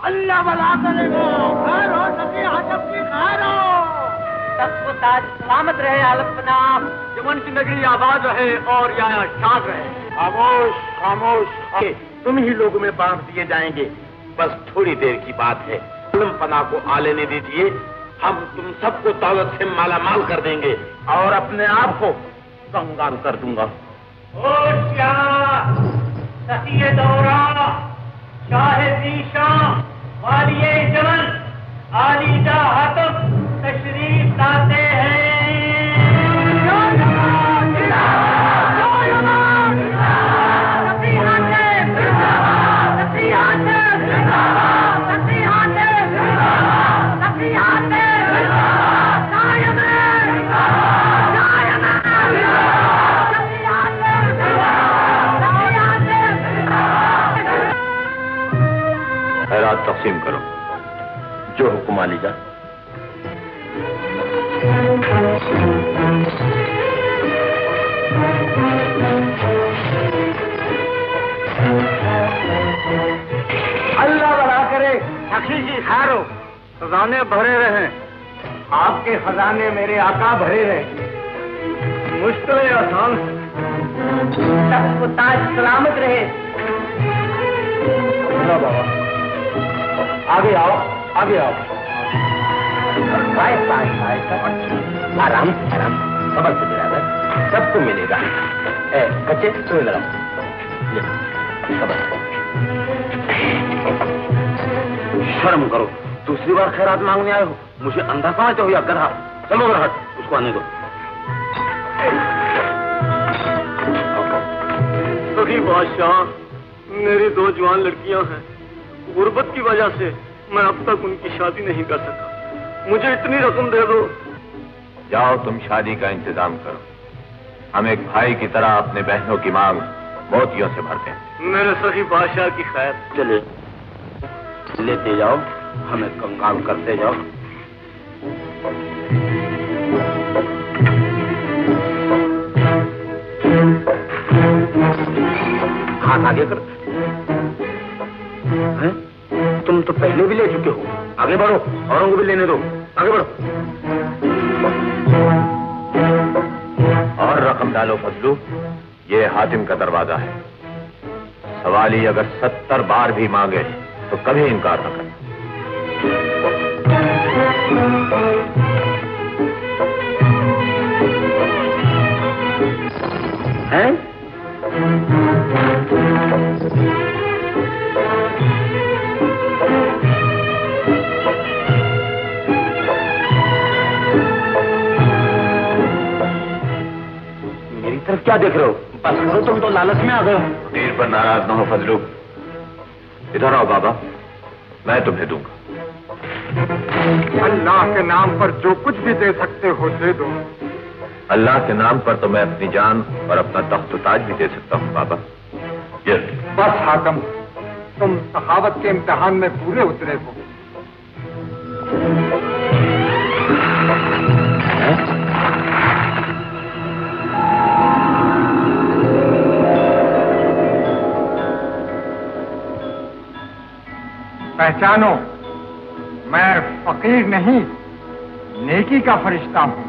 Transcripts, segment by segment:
अल्लाह भला करेगा। खैर हो सके आजम की खैर हो। सबको ताज सलामत रहे आलम पनाह, जमन की नगरी आबाद रहे और यहाँ शाद रहे। खामोश खामोश, तुम ही लोगों में बांट दिए जाएंगे। बस थोड़ी देर की बात है। आलम पनाह को आ लेने दीजिए, हम तुम सबको दौलत से माला माल कर देंगे और अपने आप को कंगाल कर दूंगा। सखिए दौरा, शाहे दीशा, वालिये जमन, आलीजा हातम तशरीफ लाते हैं। खैरात तकसीम करो, जो हुक्म आलीजा। अल्लाह भला करे, सखी की खैर हो, खजाने भरे रहे, आपके खजाने मेरे आका भरे रहे। मुश्किल आसान, सबको ताज सलामत रहे। बाबा आगे आओ, आगे आओ। आराम आराम, सबर से बिरादर, सबको मिलेगा। बच्चे तुम्हें लगाओ, शर्म करो, दूसरी बार खैरात मांगने आए हो। मुझे अंधा समझते हो या गधा? चलो हट, उसको आने दो। सभी बादशाह, मेरी 2 जवान लड़कियां हैं। गुर्बत की वजह से मैं अब तक उनकी शादी नहीं कर सका। मुझे इतनी रकम दे दो। जाओ तुम शादी का इंतजाम करो। हम एक भाई की तरह अपने बहनों की मांग मोतियों से भरते हैं। मेरे सही बादशाह की खैर। चले लेते जाओ, हमें कंगाल करते जाओ। हाथ आगे कर। हैं? तुम तो पहले भी ले चुके हो। आगे बढ़ो, औरों को भी लेने दो। आगे बढ़ो और रकम डालो फजलू। ये हातिम का दरवाजा है। सवाली अगर 70 बार भी मांगे तो कभी इनकार न करना। हैं? मेरी तरफ क्या देख रहे हो? बस करो, तुम तो लालच में आ गए हो। तीर पर नाराज न हो फजलू। इधर आओ बाबा, मैं तुम्हें दूंगा। अल्लाह के नाम पर जो कुछ भी दे सकते हो दे दो। अल्लाह के नाम पर तो मैं अपनी जान और अपना तख्त ताज भी दे सकता हूँ बाबा। ये बस हाकम, तुम सखावत के इम्तिहान में पूरे उतरे हो। पहचानो, मैं फकीर नहीं, नेकी का फरिश्ता हूँ।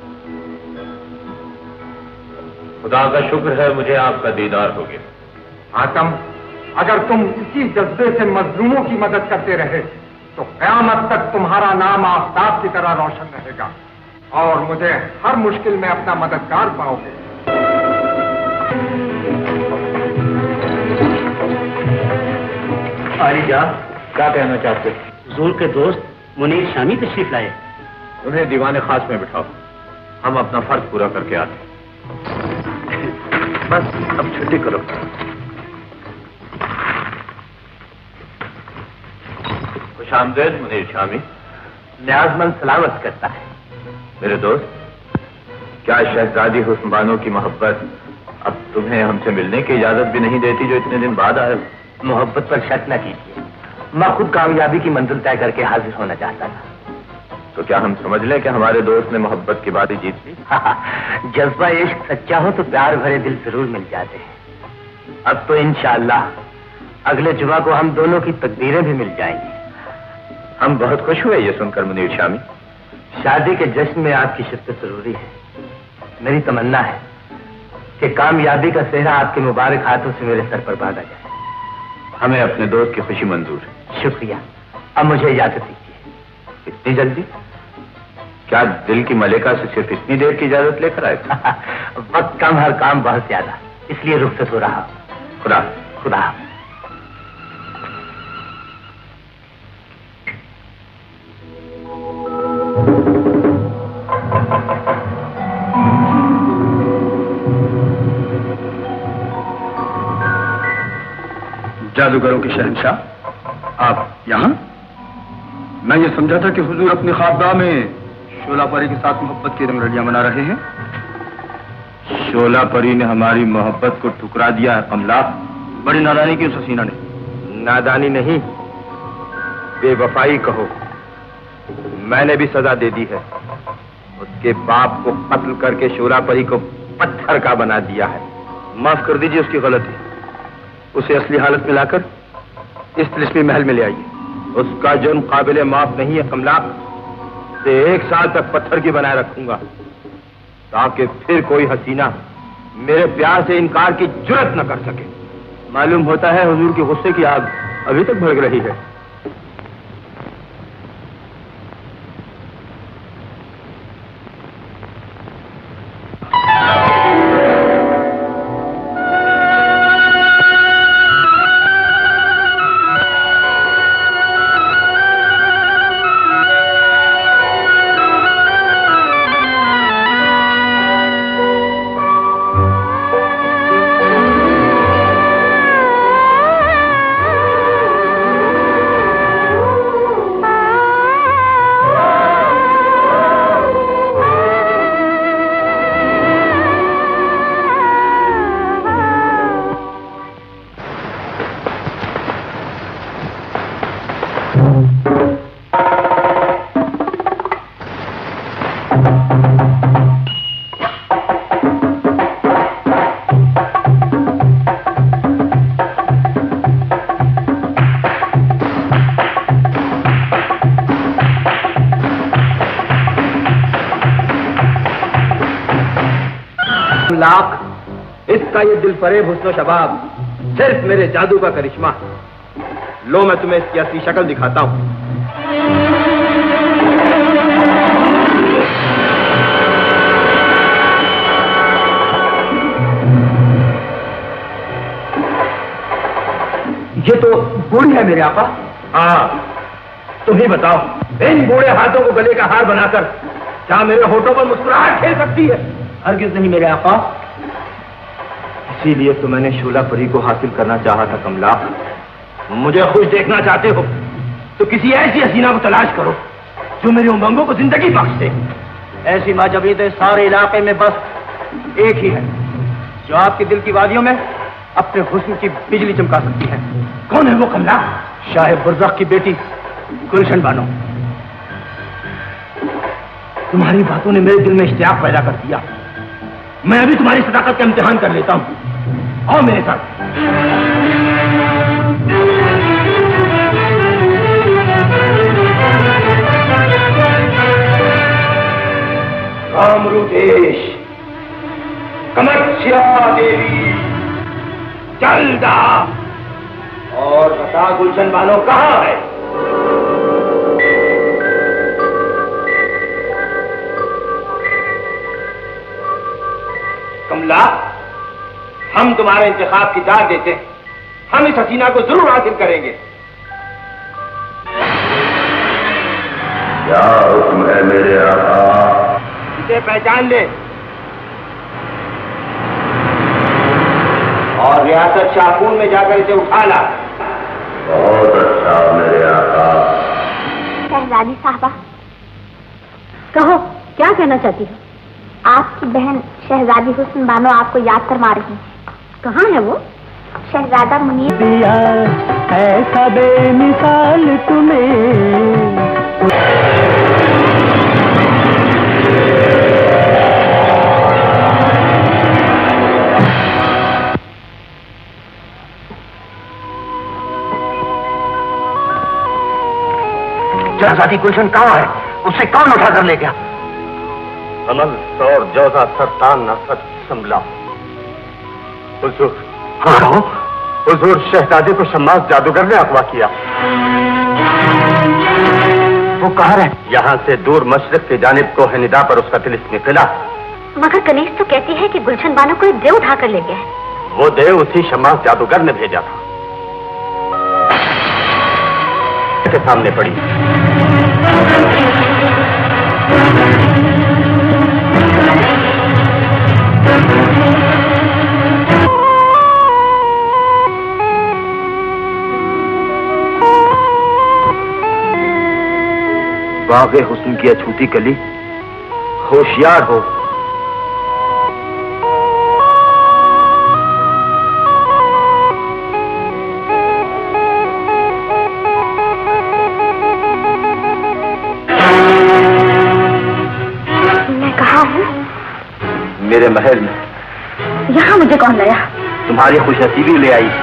खुदा का शुक्र है मुझे आपका दीदार हो गया। हाकम, अगर तुम इसी जज्बे से मजलूमों की मदद करते रहे तो क़यामत तक तुम्हारा नाम आफताब की तरह रोशन रहेगा और मुझे हर मुश्किल में अपना मददगार पाओगे। आलिजा, क्या कहना चाहते? हुजूर के दोस्त मुनीर शामी तशरीफ लाए। उन्हें दीवाने खास में बिठाओ, हम अपना फर्ज पूरा करके आते। बस अब छुट्टी करो। खुशामदेद मुनीर शामी। न्याजमंद सलामत करता है। मेरे दोस्त, क्या शहजादी हुस्न बानो की मोहब्बत अब तुम्हें हमसे मिलने की इजाजत भी नहीं देती जो इतने दिन बाद आए? मोहब्बत पर शक न कीजिए, मैं खुद कामयाबी की मंजिल तय करके हाजिर होना चाहता था। तो क्या हम समझ लें कि हमारे दोस्त ने मोहब्बत की बात ही जीत ली? जज्बा इश्क सच्चा हो तो प्यार भरे दिल जरूर मिल जाते हैं। अब तो इंशाअल्लाह अगले जुमा को हम दोनों की तकदीरें भी मिल जाएंगी। हम बहुत खुश हुए ये सुनकर मुनीर शामी। शादी के जश्न में आपकी शिरकत जरूरी है। मेरी तमन्ना है कि कामयाबी का सेहरा आपके मुबारक हाथों से मेरे सर पर बांधा जाए। हमें अपने दोस्त की खुशी मंजूर है। शुक्रिया। अब मुझे इजाजत दीजिए। इतनी जल्दी? क्या दिल की मलिका से सिर्फ इतनी देर की इजाजत लेकर आए थे? वक्त कम, हर काम बहुत ज्यादा, इसलिए रुखसत हो रहा। खुदा खुदा। जादूगरों के शहंशाह, आप यहाँ? मैं ये समझा था कि हुजूर अपने ख्वाबगाह में शोला परी के साथ मोहब्बत की रंगरलियां मना रहे हैं। शोला परी ने हमारी मोहब्बत को ठुकरा दिया है कमला। बड़ी नादानी की उस हसीना ने। नादानी नहीं, बेवफाई कहो। मैंने भी सजा दे दी है। उसके बाप को कत्ल करके शोला परी को पत्थर का बना दिया है। माफ कर दीजिए उसकी गलती। उसे असली हालत में लाकर इस तिलिस्मी महल में ले आइए। उसका जुर्म काबिले माफ नहीं है कमला। से 1 साल तक पत्थर की बनाए रखूंगा ताकि फिर कोई हसीना मेरे प्यार से इनकार की जुर्रत न कर सके। मालूम होता है हुजूर के गुस्से की आग अभी तक भड़क रही है। लाख इसका ये दिल फरेब हुस्न शबाब सिर्फ मेरे जादू का करिश्मा। लो मैं तुम्हें इसकी असली शक्ल दिखाता हूं। ये तो बूढ़ी है मेरे आपा। हाँ, तुम ही बताओ, इन बूढ़े हाथों को गले का हार बनाकर क्या मेरे होठों पर मुस्कुराहट खेल सकती है? हरगिज़ नहीं मेरे आपा। इसीलिए तो मैंने शोला परी को हासिल करना चाहा था कमला। मुझे खुश देखना चाहते हो तो किसी ऐसी हसीना को तलाश करो जो मेरे उमंगों को जिंदगी बख्श दे। ऐसी माजबीद सारे इलाके में बस एक ही है जो आपके दिल की वादियों में अपने हुस्न की बिजली चमका सकती है। कौन है वो कमला? शाह बुर्ज़ख की बेटी गुलशन बानो। तुम्हारी बातों ने मेरे दिल में इश्तियाक पैदा कर दिया। मैं अभी तुम्हारी सदाकत का इम्तिहान कर लेता हूं। आओ मेरे साथ। कामरूदेश, कमच्छा देवी, जल्दा और बता गुलशन बानो कहां है? कमला, हम तुम्हारे इंतखाब की दाद देते हैं। हम इस हसीना को जरूर हासिल करेंगे। क्या हुक्म है मेरे आका? इसे पहचान ले और रियासत शाहपुर में जाकर इसे उठा ला। बहुत अच्छा मेरे आका। शहजादी साहबा, कहो क्या कहना चाहती हो? आपकी बहन शहजादी हुस्न बानो आपको याद फरमा रही है। कहाँ है वो? शहजादा मुनीर दिया ऐसा बेमिसाल तुम्हें। शहजादी गुलशन कहाँ है? उसे कौन उठा कर ले गया? अमल सौर जोधा सरतान नसत संभला। हुजूर, हाँ, हुजूर शहजादी को शम्मास जादूगर ने अगवा किया। वो कहाँ है? यहाँ से दूर मशरिक की जानिब को है निदा पर उसका तिलिस्म निकला। मगर कनीज तो कहती है कि गुलशन बानो को एक देव उठा कर ले गया है। वो देव उसी शम्मास जादूगर ने भेजा था। के सामने पड़ी। बाग़े हुस्न की अछूती कली, होशियार हो। मेरे महल में। यहाँ मुझे कौन लाया? तुम्हारी खुशनसीबी ले आई।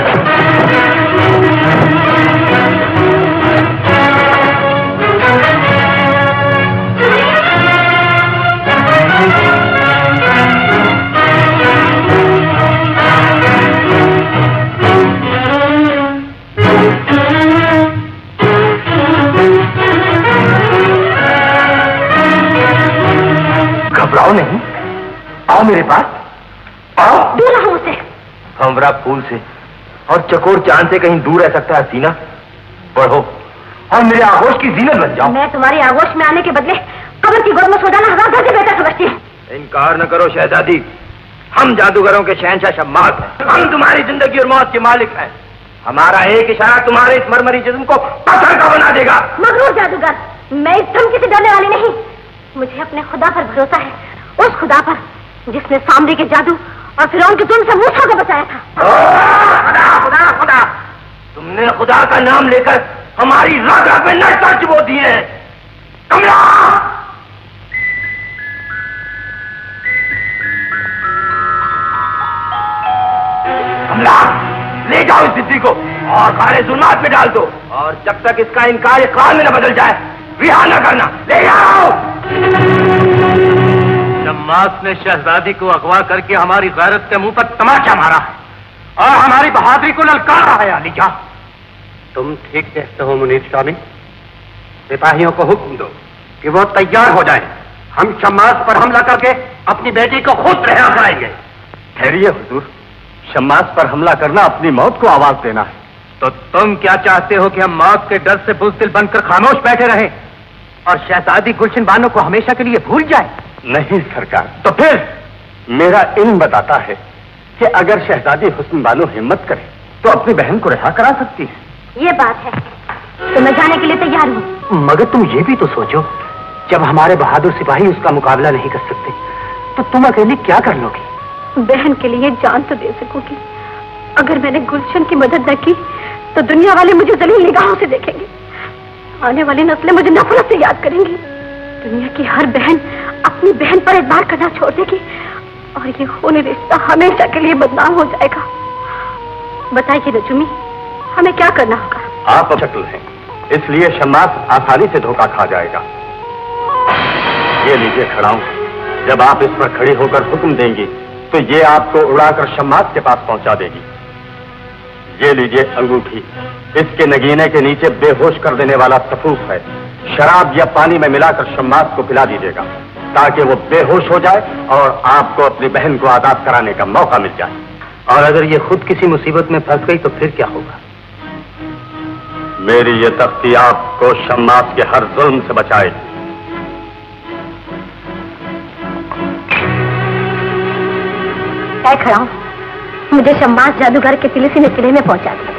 घबराओ नहीं, आओ मेरे पास, आओ। दूर रहो मुझसे। हमरा फूल से और चकोर चांद से कहीं दूर रह सकता है सीना? बढ़ो और मेरे आगोश की जीनत बन जाओ। मैं तुम्हारी आगोश में आने के बदले कब्र की गोद में सो जाना हजार से बेहतर समझती हूँ। इनकार न करो शहजादी, हम जादूगरों के शहंशाह शम्मास हैं। हम तुम्हारी जिंदगी और मौत के मालिक हैं। हमारा एक इशारा तुम्हारे इस मरमरी जिस्म को पत्थर का बना देगा। मगरूर जादूगर, मैं इस धमकी से डरने वाली नहीं। मुझे अपने खुदा पर भरोसा है, उस खुदा पर जिसने सामरी के जादू और फिरौन के जुल्म से मूसा को बचाया था। खुदा खुदा खुदा, तुमने खुदा का नाम लेकर हमारी रात रात में नट चिबो दिए हैं। कमला, कमला, ले जाओ इस जिद्दी को और खारे जुल्मात पे डाल दो, और जब तक इसका इनकार इकरार में न बदल जाए रिहा न करना। ले जाओ। शम्मास ने शहजादी को अगवा करके हमारी गैरत के मुंह पर तमाचा मारा है और हमारी बहादुरी को ललकारा है। अलीजा, तुम ठीक कहते हो मुनीर स्वामी। सिपाहियों को हुक्म दो कि वो तैयार हो जाएं। हम शम्मास पर हमला करके अपनी बेटी को खुद रिहा कराएंगे। ठहरिए हुजूर, शम्मास पर हमला करना अपनी मौत को आवाज देना है। तो तुम क्या चाहते हो कि हम मौत के डर से बुज़दिल बनकर खामोश बैठे रहें और शहजादी गुलशन बानो को हमेशा के लिए भूल जाए? नहीं सरकार। तो फिर मेरा इल्म बताता है कि अगर शहजादी हुस्न बानो हिम्मत करे तो अपनी बहन को रिहा करा सकती है। ये बात है तो मैं जाने के लिए तैयार हूँ। मगर तुम ये भी तो सोचो, जब हमारे बहादुर सिपाही उसका मुकाबला नहीं कर सकते तो तुम अकेले क्या कर लोगी? बहन के लिए जान तो दे सकोगी। अगर मैंने गुलशन की मदद न की तो दुनिया वाले मुझे जलील निगाहों से देखेंगे। आने वाली नस्लें मुझे नफरत से याद करेंगी। दुनिया की हर बहन अपनी बहन पर एतबार करना छोड़ देगी और ये खूनी रिश्ता हमेशा के लिए बदनाम हो जाएगा। बताइए नजुमी, हमें क्या करना होगा? आप शक्ल हैं, इसलिए शम्मास आसानी से धोखा खा जाएगा। ये लीजिए खड़ाऊं, जब आप इस पर खड़ी होकर हुक्म देंगी तो ये आपको उड़ाकर शम्मास के पास पहुंचा देगी। ये लीजिए अंगूठी, इसके नगीने के नीचे बेहोश कर देने वाला सफूफ है। शराब या पानी में मिलाकर शम्मास को पिला दीजिएगा ताकि वो बेहोश हो जाए और आपको अपनी बहन को आजाद कराने का मौका मिल जाए। और अगर ये खुद किसी मुसीबत में फंस गई तो फिर क्या होगा? मेरी ये तख्ती आपको शम्मास के हर जुल्म से बचाएगी। मैं खड़ा हूं, मुझे शम्मास जादूगर के तिलिस्म ने किले में पहुंचा दिया।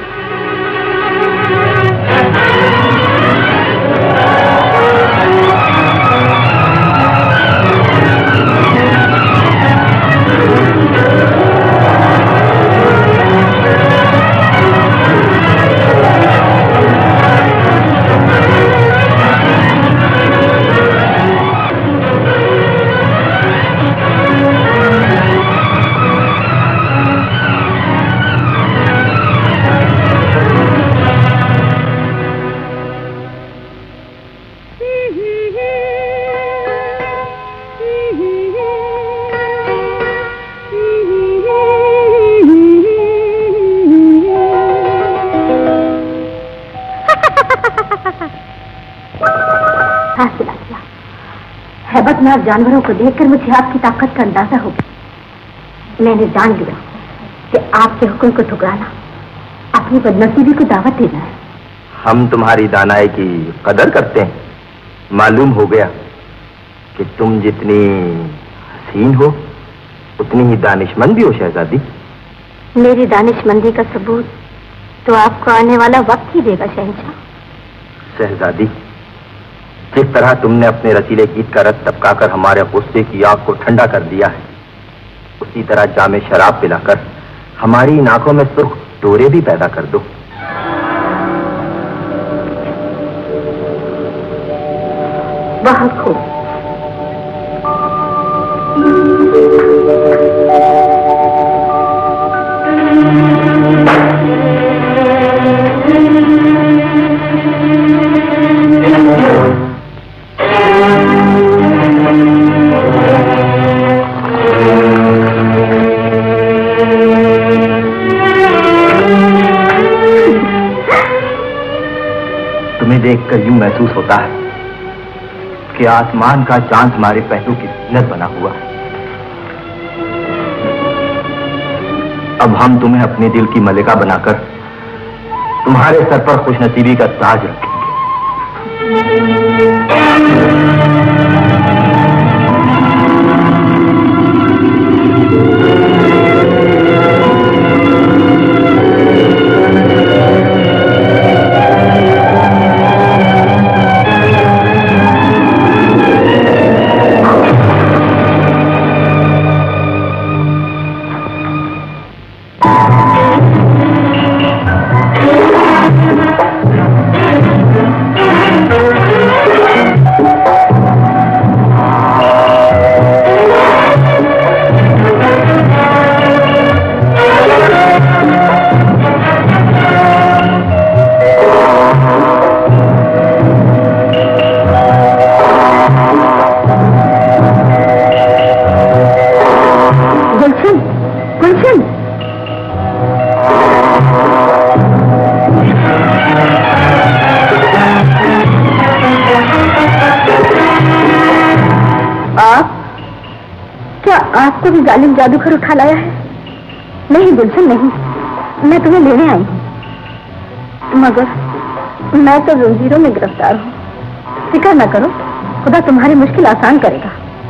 अबकनाक जानवरों को देखकर मुझे आपकी ताकत का अंदाजा हो गया। मैंने जान लिया कि आपके हुक्म को ठुकराना अपनी बदनसीबी को दावत देना है। हम तुम्हारी दानाई की कदर करते हैं। मालूम हो गया कि तुम जितनी हसीन हो उतनी ही दानिशमंद भी हो शहजादी। मेरी दानिशमंदी का सबूत तो आपको आने वाला वक्त ही देगा शहंशाह। शहजादी, जिस तरह तुमने अपने रसीले गीत का रस टपकाकर हमारे गुस्से की आग को ठंडा कर दिया है, उसी तरह जामे शराब पिलाकर हमारी इन आंखों में सुर्ख डोरे भी पैदा कर दो। बहुत खूब। तुम्हें देखकर यूं महसूस होता है कि आसमान का चांद हमारे पहलू की जीनत बना हुआ है। अब हम तुम्हें अपने दिल की मलिका बनाकर तुम्हारे सर पर खुशनसीबी का ताज रखेंगे। आपको भी जालिम जादूगर उठा लाया है? नहीं गुलशन नहीं, मैं तुम्हें लेने आई हूँ, मगर मैं तो जंजीरों में गिरफ्तार हूँ। फिक्र न करो, खुदा तुम्हारी मुश्किल आसान करेगा।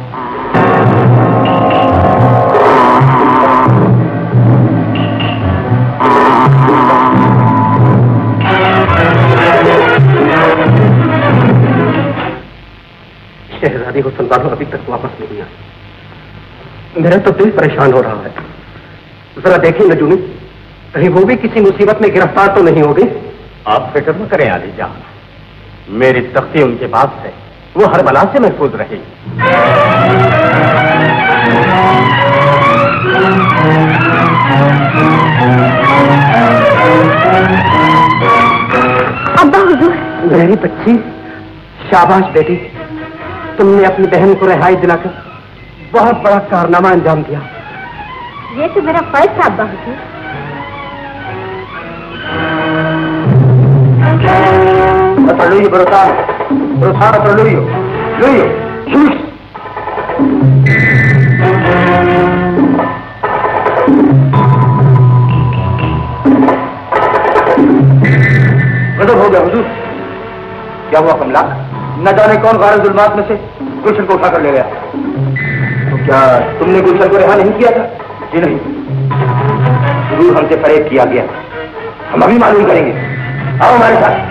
शहजादी हुस्न बानो अभी तक वापस नहीं आई। मेरा तो दिल परेशान हो रहा है। जरा देखिए नजूमी, कहीं वो भी किसी मुसीबत में गिरफ्तार तो नहीं होगी? आप फिक्र न करें आली जान, मेरी तख्ती उनके पास है, वो हर बला से महफूज रहेगी। अब्बा हुजूर। मेरी बच्ची, शाबाश बेटी, तुमने अपनी बहन को रिहाई दिलाकर बहुत बड़ा कारनामा अंजाम दिया। ये तो मेरा फर्ज था अब्बा हुजूर। Patrullio, patrullio. गजब हो गया हुजूर। क्या हुआ कमला? न जाने कौन गारे जुल्मात में से गुलशन को उठाकर ले गया। तो क्या तुमने गुलशन को रिहा नहीं किया था? जी नहीं, जरूर हमसे फरेब किया गया। हम अभी मालूम करेंगे। आओ हमारे साथ।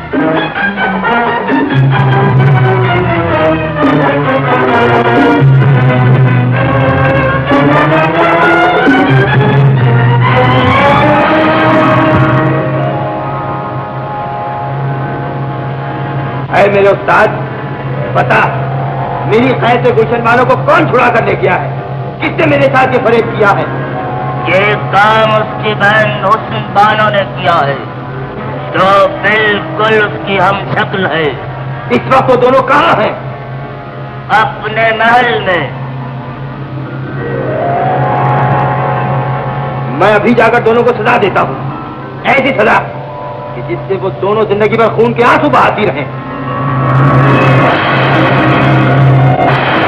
अरे मेरे उस्ताद, बता, मेरी कैद से गुलशन वालों को कौन छुड़ा कर ले गया है? किसने मेरे साथ ये फरेब किया है? ये काम उसकी बहन हुस्न बानो ने किया है, जो बिल्कुल उसकी हम शक्ल है। इस वक्त वो दोनों कहाँ हैं? अपने महल में। मैं अभी जाकर दोनों को सजा देता हूँ, ऐसी सजा कि जिससे वो दोनों जिंदगी भर खून के आंसू बहाती रहें।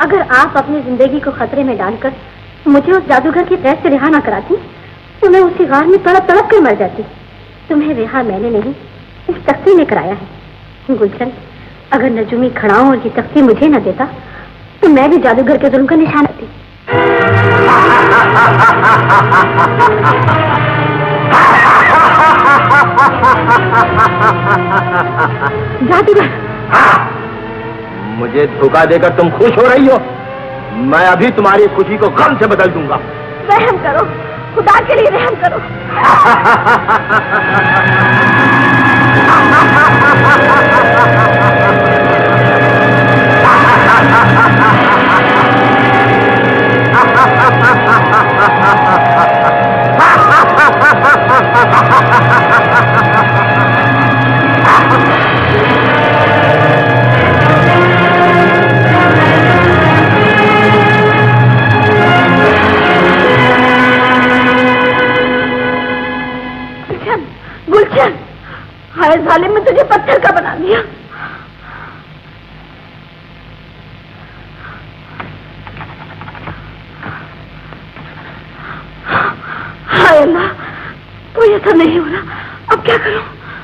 अगर आप अपनी जिंदगी को खतरे में डालकर मुझे उस जादूगर की कैद से रिहा न कराती तो मैं उसी गार में तड़प तड़प कर मर जाती। तुम्हें रिहा मैंने नहीं, इस तख्ती ने कराया है। गुलशन, अगर नजूमी खड़ाओं और ये तख्ती मुझे न देता तो मैं भी जादूगर के जुल्म का निशान होती। जादूगर, मुझे धोखा देकर तुम खुश हो रही हो? मैं अभी तुम्हारी खुशी को गम से बदल दूंगा। रहम करो, खुदा के लिए रहम करो। गुलशन, हाय जालिम, मैं तुझे पत्थर का बना दिया। हाय अल्लाह, कोई असर नहीं हो रहा, अब क्या करूं?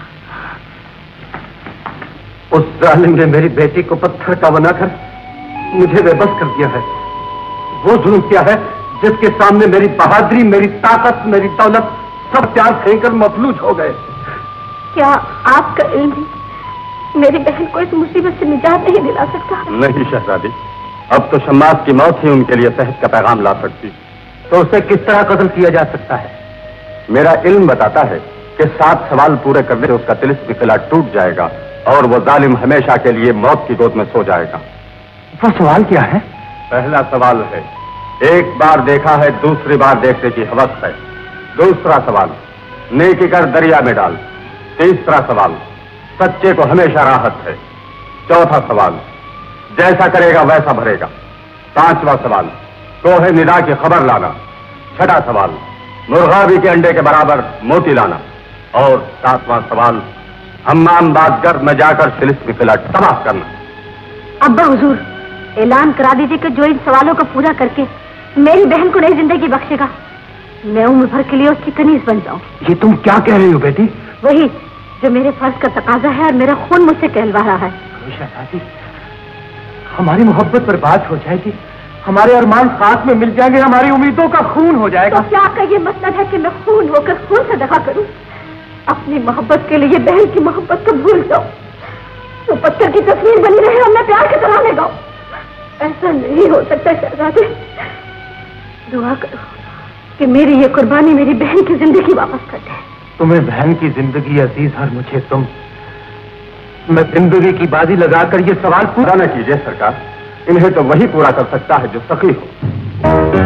उस जालिम ने मेरी बेटी को पत्थर का बनाकर मुझे बेबस कर दिया है। वो जुल्म किया है जिसके सामने मेरी बहादुरी, मेरी ताकत, मेरी दौलत सब त्याग फेंकर मफलूज हो गए। क्या आपका इल्म भी मेरी बहन को इस मुसीबत से निजात नहीं दिला सकता? नहीं शहजादी, अब तो शम्मास की मौत ही उनके लिए सेहत का पैगाम ला सकती। तो उसे किस तरह कत्ल किया जा सकता है? मेरा इल्म बताता है कि 7 सवाल पूरे करने से उसका तिलिस्मी किला टूट जाएगा और वो जालिम हमेशा के लिए मौत की गोद में सो जाएगा। वो सवाल क्या है? पहला सवाल है, एक बार देखा है दूसरी बार देखने की हवस है। दूसरा सवाल, नेकी कर दरिया में डाल। तीसरा सवाल, सच्चे को हमेशा राहत है। चौथा सवाल, जैसा करेगा वैसा भरेगा। पांचवा सवाल, कोहे निदा की खबर लाना। छठा सवाल, मुर्गाबी के अंडे के बराबर मोती लाना। और 7वां सवाल, हम्माम बादगर में जाकर तिलिस्मी किला तबाह करना। अब्बा हुजूर, ऐलान करा दीजिए कि जो इन सवालों को पूरा करके मेरी बहन को नई जिंदगी बख्शेगा, मैं उम्र भर के लिए उसकी कनीज बन जाऊं। ये तुम क्या कह रही हो बेटी? वही जो मेरे फर्ज का तकाजा है और मेरा खून मुझसे कहलवा रहा है। शहजादी, हमारी मोहब्बत बर्बाद हो जाएगी, हमारे अरमान खाक में मिल जाएंगे, हमारी उम्मीदों का खून हो जाएगा। तो क्या आपका ये मतलब है कि मैं खून होकर खून से दगा करूं? अपनी मोहब्बत के लिए बहन की मोहब्बत को भूल जाऊं, तो पत्थर की तस्वीर बनी रहे और मैं प्यार के तराने गाऊं। ऐसा नहीं हो सकता शहजादी। दुआ करो कि मेरी ये कुर्बानी मेरी बहन की जिंदगी वापस कर दे। तुम्हें बहन की जिंदगी अजीज और मुझे तुम। मैं जिंदगी की बाजी लगाकर ये सवाल पूरा न कीजिए सरकार, इन्हें तो वही पूरा कर सकता है जो सखी हो।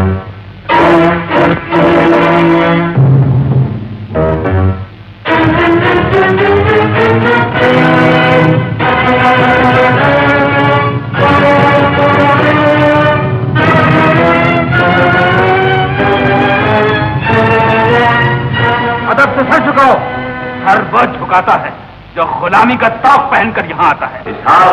अदब से सर झुकाओ। हर वो झुकाता है जो गुलामी का तौक पहनकर यहाँ आता है।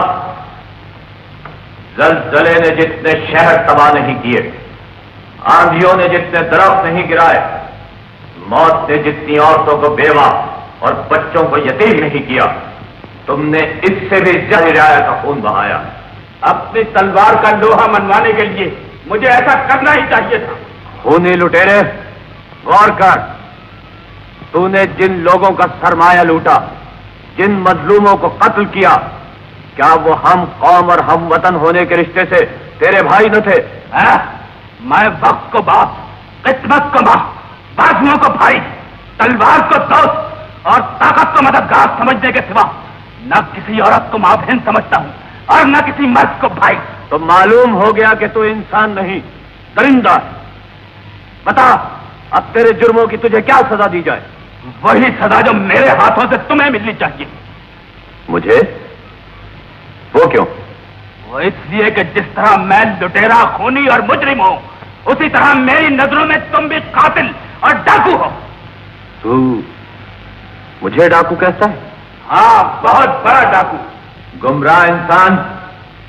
ज़लज़ले ने जितने शहर तबाह नहीं किए, आंधियों ने जितने दरख्त नहीं गिराए, मौत ने जितनी औरतों को बेवा और बच्चों को यतीम नहीं किया, तुमने इससे भी ज्यादा रियाया का खून बहाया। अपनी तलवार का लोहा मनवाने के लिए मुझे ऐसा करना ही चाहिए था। खूनी लुटेरे, गौर कर, तूने जिन लोगों का सरमाया लूटा, जिन मजलूमों को कत्ल किया, क्या वो हम कौम और हम वतन होने के रिश्ते से तेरे भाई न थे? मैं वक्त को बाप, किस्मत को मां, बाजुओं को भाई, तलवार को दोस्त और ताकत को मददगार समझने के सिवा न किसी औरत को मां बहन समझता हूं और न किसी मर्द को भाई। तो मालूम हो गया कि तू इंसान नहीं, दरिंदा। बता, अब तेरे जुर्मों की तुझे क्या सजा दी जाए? वही सजा जो मेरे हाथों से तुम्हें मिलनी चाहिए। मुझे? वो क्यों? वो इसलिए कि जिस तरह मैं लुटेरा, खूनी और मुजरिम हूं, उसी तरह मेरी नजरों में तुम भी कातिल और डाकू हो। तू मुझे डाकू कहता है? हाँ, बहुत बड़ा डाकू। गुमराह इंसान,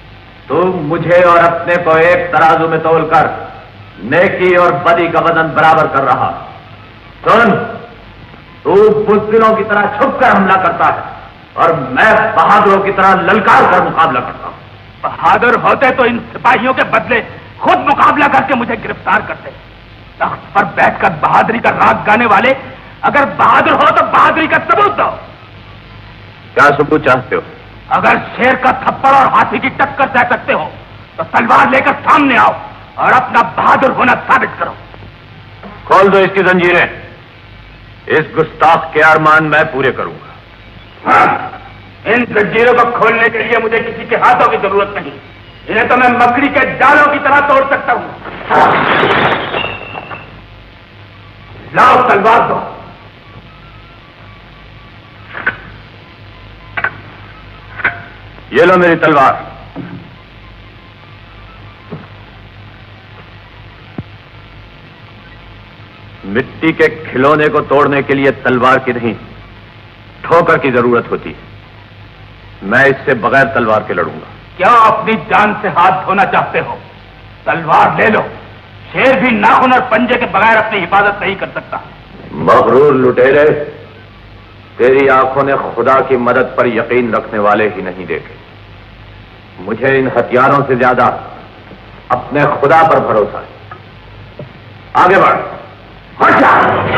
तू मुझे और अपने को एक तराजू में तोलकर नेकी और बदी का वजन बराबर कर रहा। सुन, तू बुज़दिलों की तरह छुपकर हमला करता है और मैं बहादुरों की तरह ललकार कर मुकाबला करता हूं। बहादुर होते तो इन सिपाहियों के बदले खुद मुकाबला करके मुझे गिरफ्तार करते। तख्त पर बैठकर बहादुरी का राग गाने वाले, अगर बहादुर हो तो बहादुरी का सबूत दो। क्या सबूत चाहते हो? अगर शेर का थप्पड़ और हाथी की टक्कर सह सकते हो तो तलवार लेकर सामने आओ और अपना बहादुर होना साबित करो। खोल दो इसकी जंजीरें। इस गुस्ताख के अरमान मैं पूरे करूंगा। हाँ, इन जंजीरों को खोलने के लिए मुझे किसी के हाथों की जरूरत नहीं। इन्हें तो मैं मकड़ी के जालों की तरह तोड़ सकता हूं। लाओ तलवार दो। ये लो मेरी तलवार। मिट्टी के खिलौने को तोड़ने के लिए तलवार की नहीं, ठोकर की जरूरत होती है। मैं इससे बगैर तलवार के लड़ूंगा। क्या अपनी जान से हाथ धोना चाहते हो? तलवार ले लो। शेर भी नाखून और पंजे के बगैर अपनी हिफाजत नहीं कर सकता। मगरूर लुटेरे, तेरी आंखों ने खुदा की मदद पर यकीन रखने वाले ही नहीं देखे। मुझे इन हथियारों से ज्यादा अपने खुदा पर भरोसा है। आगे बढ़। हट जा।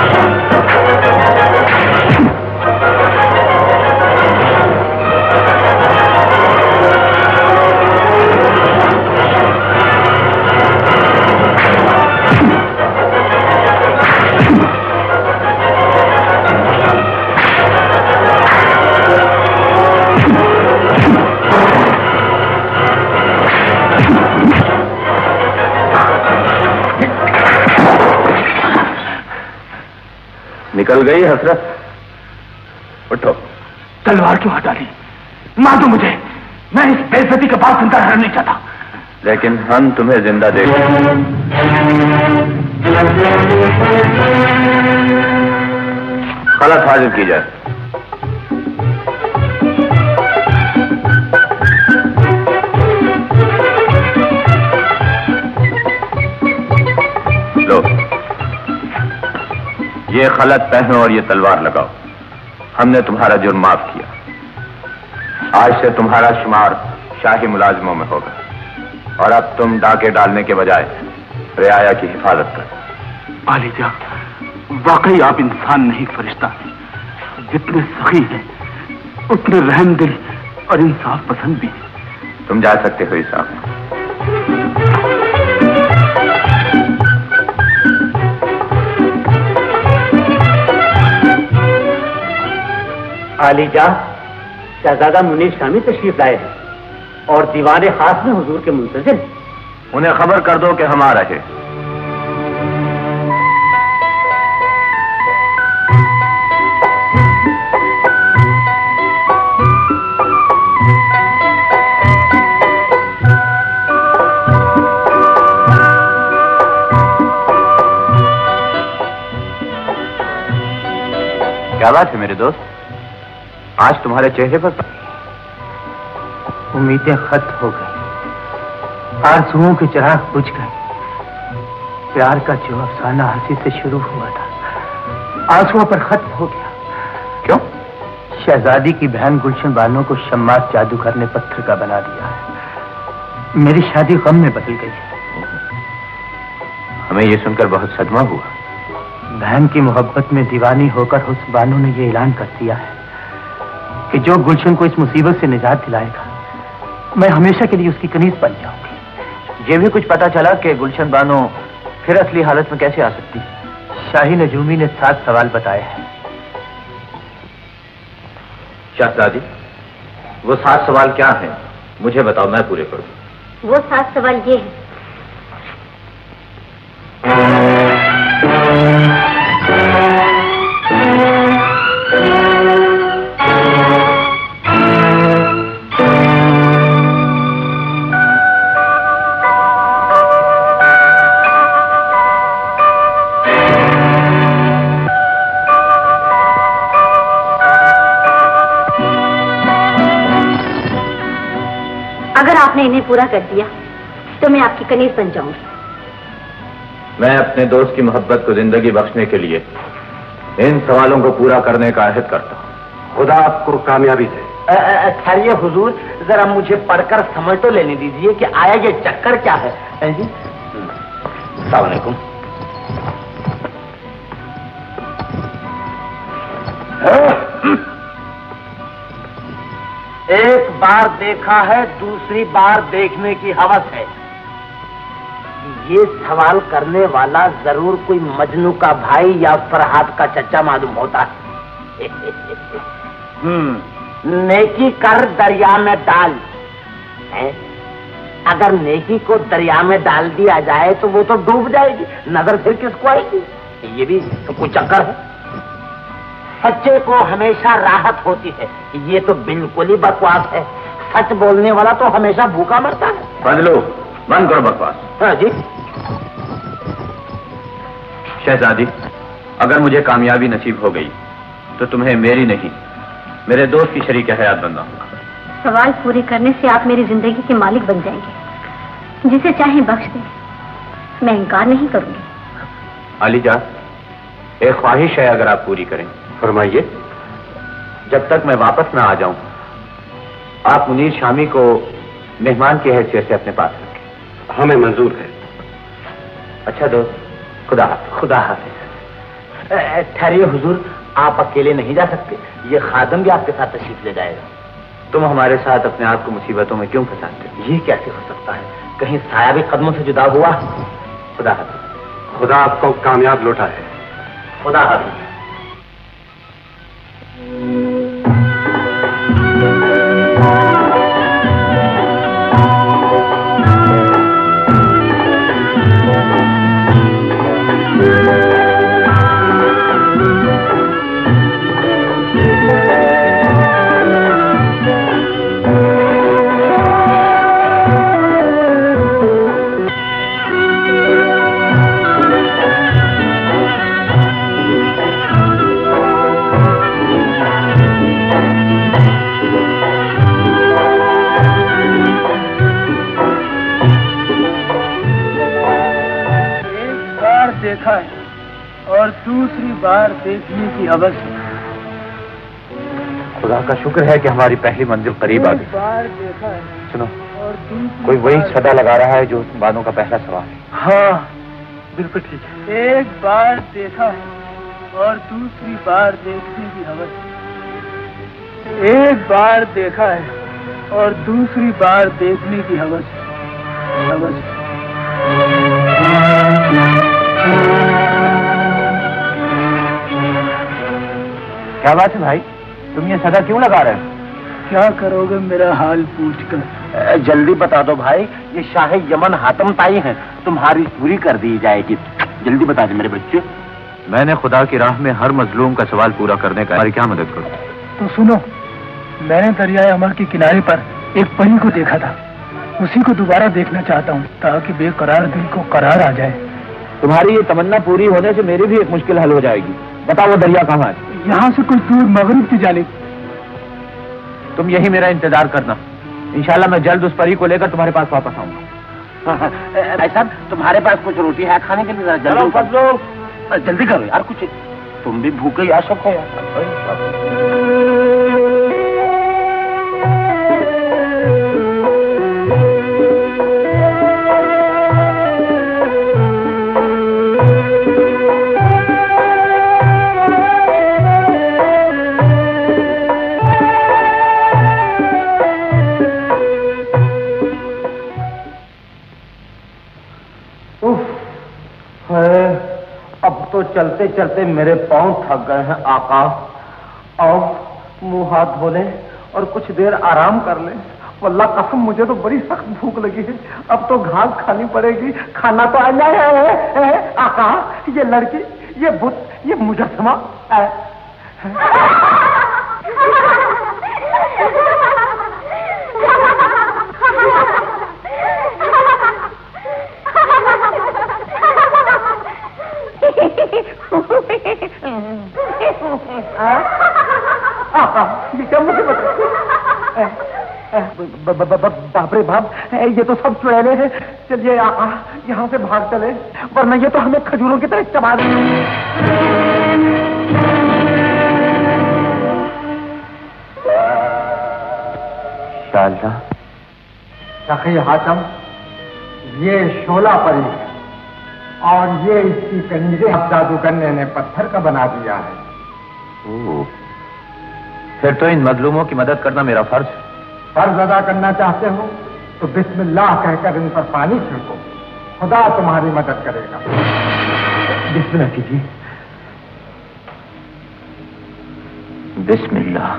निकल गई हसरत। उठो। तलवार क्यों हटा ली? मार दो मुझे। मैं इस बेइज्जती के बाद जिंदा रहना नहीं चाहता। लेकिन हम तुम्हें जिंदा देखें। गलत हाजिर की जाए। लो, ये खलत पहनो और ये तलवार लगाओ। हमने तुम्हारा जुर्म माफ किया। आज से तुम्हारा शुमार शाही मुलाजिमों में होगा और अब तुम डाके डालने के बजाय रियाया की हिफाजत करो। आलिजा, वाकई आप इंसान नहीं फरिश्ता हैं। जितने सखी हैं उतने रहम दिल और इंसाफ पसंद भी हैं। तुम जा सकते हो साहब। आलिजा, शहजादा मुनीर शामी तशरीफ लाए हैं और दीवाने खास में हुजूर के मुंतजिर। उन्हें खबर कर दो कि हम आ रहे। क्या बात है मेरे दोस्त? आज तुम्हारे चेहरे पर उम्मीदें खत्म हो गई, आरज़ुओं के चिराग बुझ गए। प्यार का जो अफसाना हंसी से शुरू हुआ था आंसुओं पर खत्म हो गया। क्यों? शहजादी की बहन गुलशन बानो को शम्मास जादूगर ने पत्थर का बना दिया है। मेरी शादी गम में बदल गई है। हमें यह सुनकर बहुत सदमा हुआ। बहन की मोहब्बत में दीवानी होकर हुस्न बानो ने यह ऐलान कर दिया है कि जो गुलशन को इस मुसीबत से निजात दिलाएगा मैं हमेशा के लिए उसकी कनीज बन जाऊंगी। ये भी कुछ पता चला कि गुलशन बानो फिर असली हालत में कैसे आ सकती है? शाही नजूमी ने 7 सवाल बताए हैं। शहजादी, वो 7 सवाल क्या हैं? मुझे बताओ, मैं पूरे करूं। वो 7 सवाल ये हैं। आपने इन्हें पूरा कर दिया तो मैं आपकी कनीज बन जाऊंगी। मैं अपने दोस्त की मोहब्बत को जिंदगी बख्शने के लिए इन सवालों को पूरा करने का अहद करता हूँ। खुदा आपको कामयाबी दे। खैरिए हुजूर, जरा मुझे पढ़कर समझ तो लेने दीजिए कि आया ये चक्कर क्या है। जी अस्सलाम वालेकुम। एक बार देखा है, दूसरी बार देखने की हवस है। ये सवाल करने वाला जरूर कोई मजनू का भाई या फरहाद का चचा मालूम होता है। नेकी कर दरिया में डाल है? अगर नेकी को दरिया में डाल दिया जाए तो वो तो डूब जाएगी, नजर फिर किसको आएगी? ये भी तो कोई चक्कर है। सच्चे को हमेशा राहत होती है, ये तो बिल्कुल ही बकवास है। सच बोलने वाला तो हमेशा भूखा मरता है। बदलो, बंद करो बकवास। हाँ जी। शहजादी, अगर मुझे कामयाबी नसीब हो गई तो तुम्हें मेरी नहीं, मेरे दोस्त की शरीक हयात बनना होगा। सवाल पूरे करने से आप मेरी जिंदगी के मालिक बन जाएंगे। जिसे चाहे बख्श दें, मैं इनकार नहीं करूंगी। अलीजा, एक ख्वाहिश है, अगर आप पूरी करें। फरमाइए। जब तक मैं वापस ना आ जाऊं, आप मुनीर शामी को मेहमान की हैसियत से अपने पास रखें। हमें मंजूर है। अच्छा दोस्त, खुदा हाफिज। खुदा हाफिज। ठहरिए हुजूर, आप अकेले नहीं जा सकते, ये खादम भी आपके साथ तशरीफ ले जाएगा। तुम हमारे साथ अपने आप को मुसीबतों में क्यों फंसाते हो? ये कैसे हो सकता है? कहीं साया भी कदमों से जुदा हुआ? खुदा हाफिज। खुदा आपको कामयाब लौटा है। खुदा हाफिज। देखा है और दूसरी बार देखने की हवस है। खुदा का शुक्र है कि हमारी पहली मंजिल करीब आ गई। बार देखा है। सुनो, और कोई वही सदा लगा रहा है जो बानों का पहला सवाल है। हाँ बिल्कुल ठीक है। एक बार देखा है और दूसरी बार देखने की हवस है। एक बार देखा है और दूसरी बार देखने की हवस है। क्या बात है भाई, तुम ये सदा क्यों लगा रहे हो? क्या करोगे मेरा हाल पूछकर? जल्दी बता दो भाई, ये शाह यमन हातम ताई हैं, तुम्हारी पूरी कर दी जाएगी। जल्दी बता दे मेरे बच्चे। मैंने खुदा की राह में हर मजलूम का सवाल पूरा करने का, हमारी क्या मदद करूं? तो सुनो, मैंने दरियाए अमर के किनारे पर एक परी को देखा था, उसी को दोबारा देखना चाहता हूँ ताकि बेकरार दिल को करार आ जाए। तुम्हारी ये तमन्ना पूरी होने से मेरी भी एक मुश्किल हल हो जाएगी। बताओ वो दरिया कहाँ है? यहाँ से कुछ दूर मगरिब की जानिब। तुम यही मेरा इंतजार करना, इंशाल्लाह मैं जल्द उस परी को लेकर तुम्हारे पास वापस आऊंगा। भाई साहब, तुम्हारे पास कुछ रोटी है खाने के लिए? जल्दी करो यार, कुछ तुम भी भूखे आ सको यार। अब तो चलते चलते मेरे पांव थक गए हैं आका। आओ मुंह हाथ धो लें और कुछ देर आराम कर लें। वल्लाह कसम मुझे तो बड़ी सख्त भूख लगी है, अब तो घास खानी पड़ेगी। खाना तो आ जाए आका। ये लड़की, ये बुत, ये मुजस्समा बाप रे बाप, ये तो सब चुड़ैले हैं। चलिए यहाँ से भाग चले, वरना ये तो हमें खजूरों की तरह चबा देंगे। सखी हातम, ये शोला परी है और ये इसकी कनीज़ें जादूगरने ने पत्थर का बना दिया है। फिर तो इन मजलूमों की मदद करना मेरा फर्ज। फर्ज अदा करना चाहते हो तो बिस्मिल्लाह कहकर इन पर पानी छिड़को, खुदा तुम्हारी मदद करेगा। बिस्मिल्लाह कीजिए। बिस्मिल्लाह।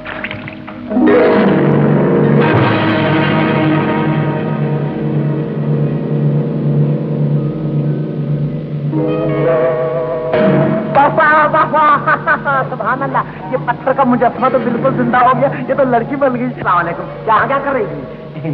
सुभान अल्लाह, ये पत्थर का मुजस्समा तो बिल्कुल जिंदा हो गया। ये तो लड़की बन गई। अस्सलाम वालेकुम। क्या कर रही थी?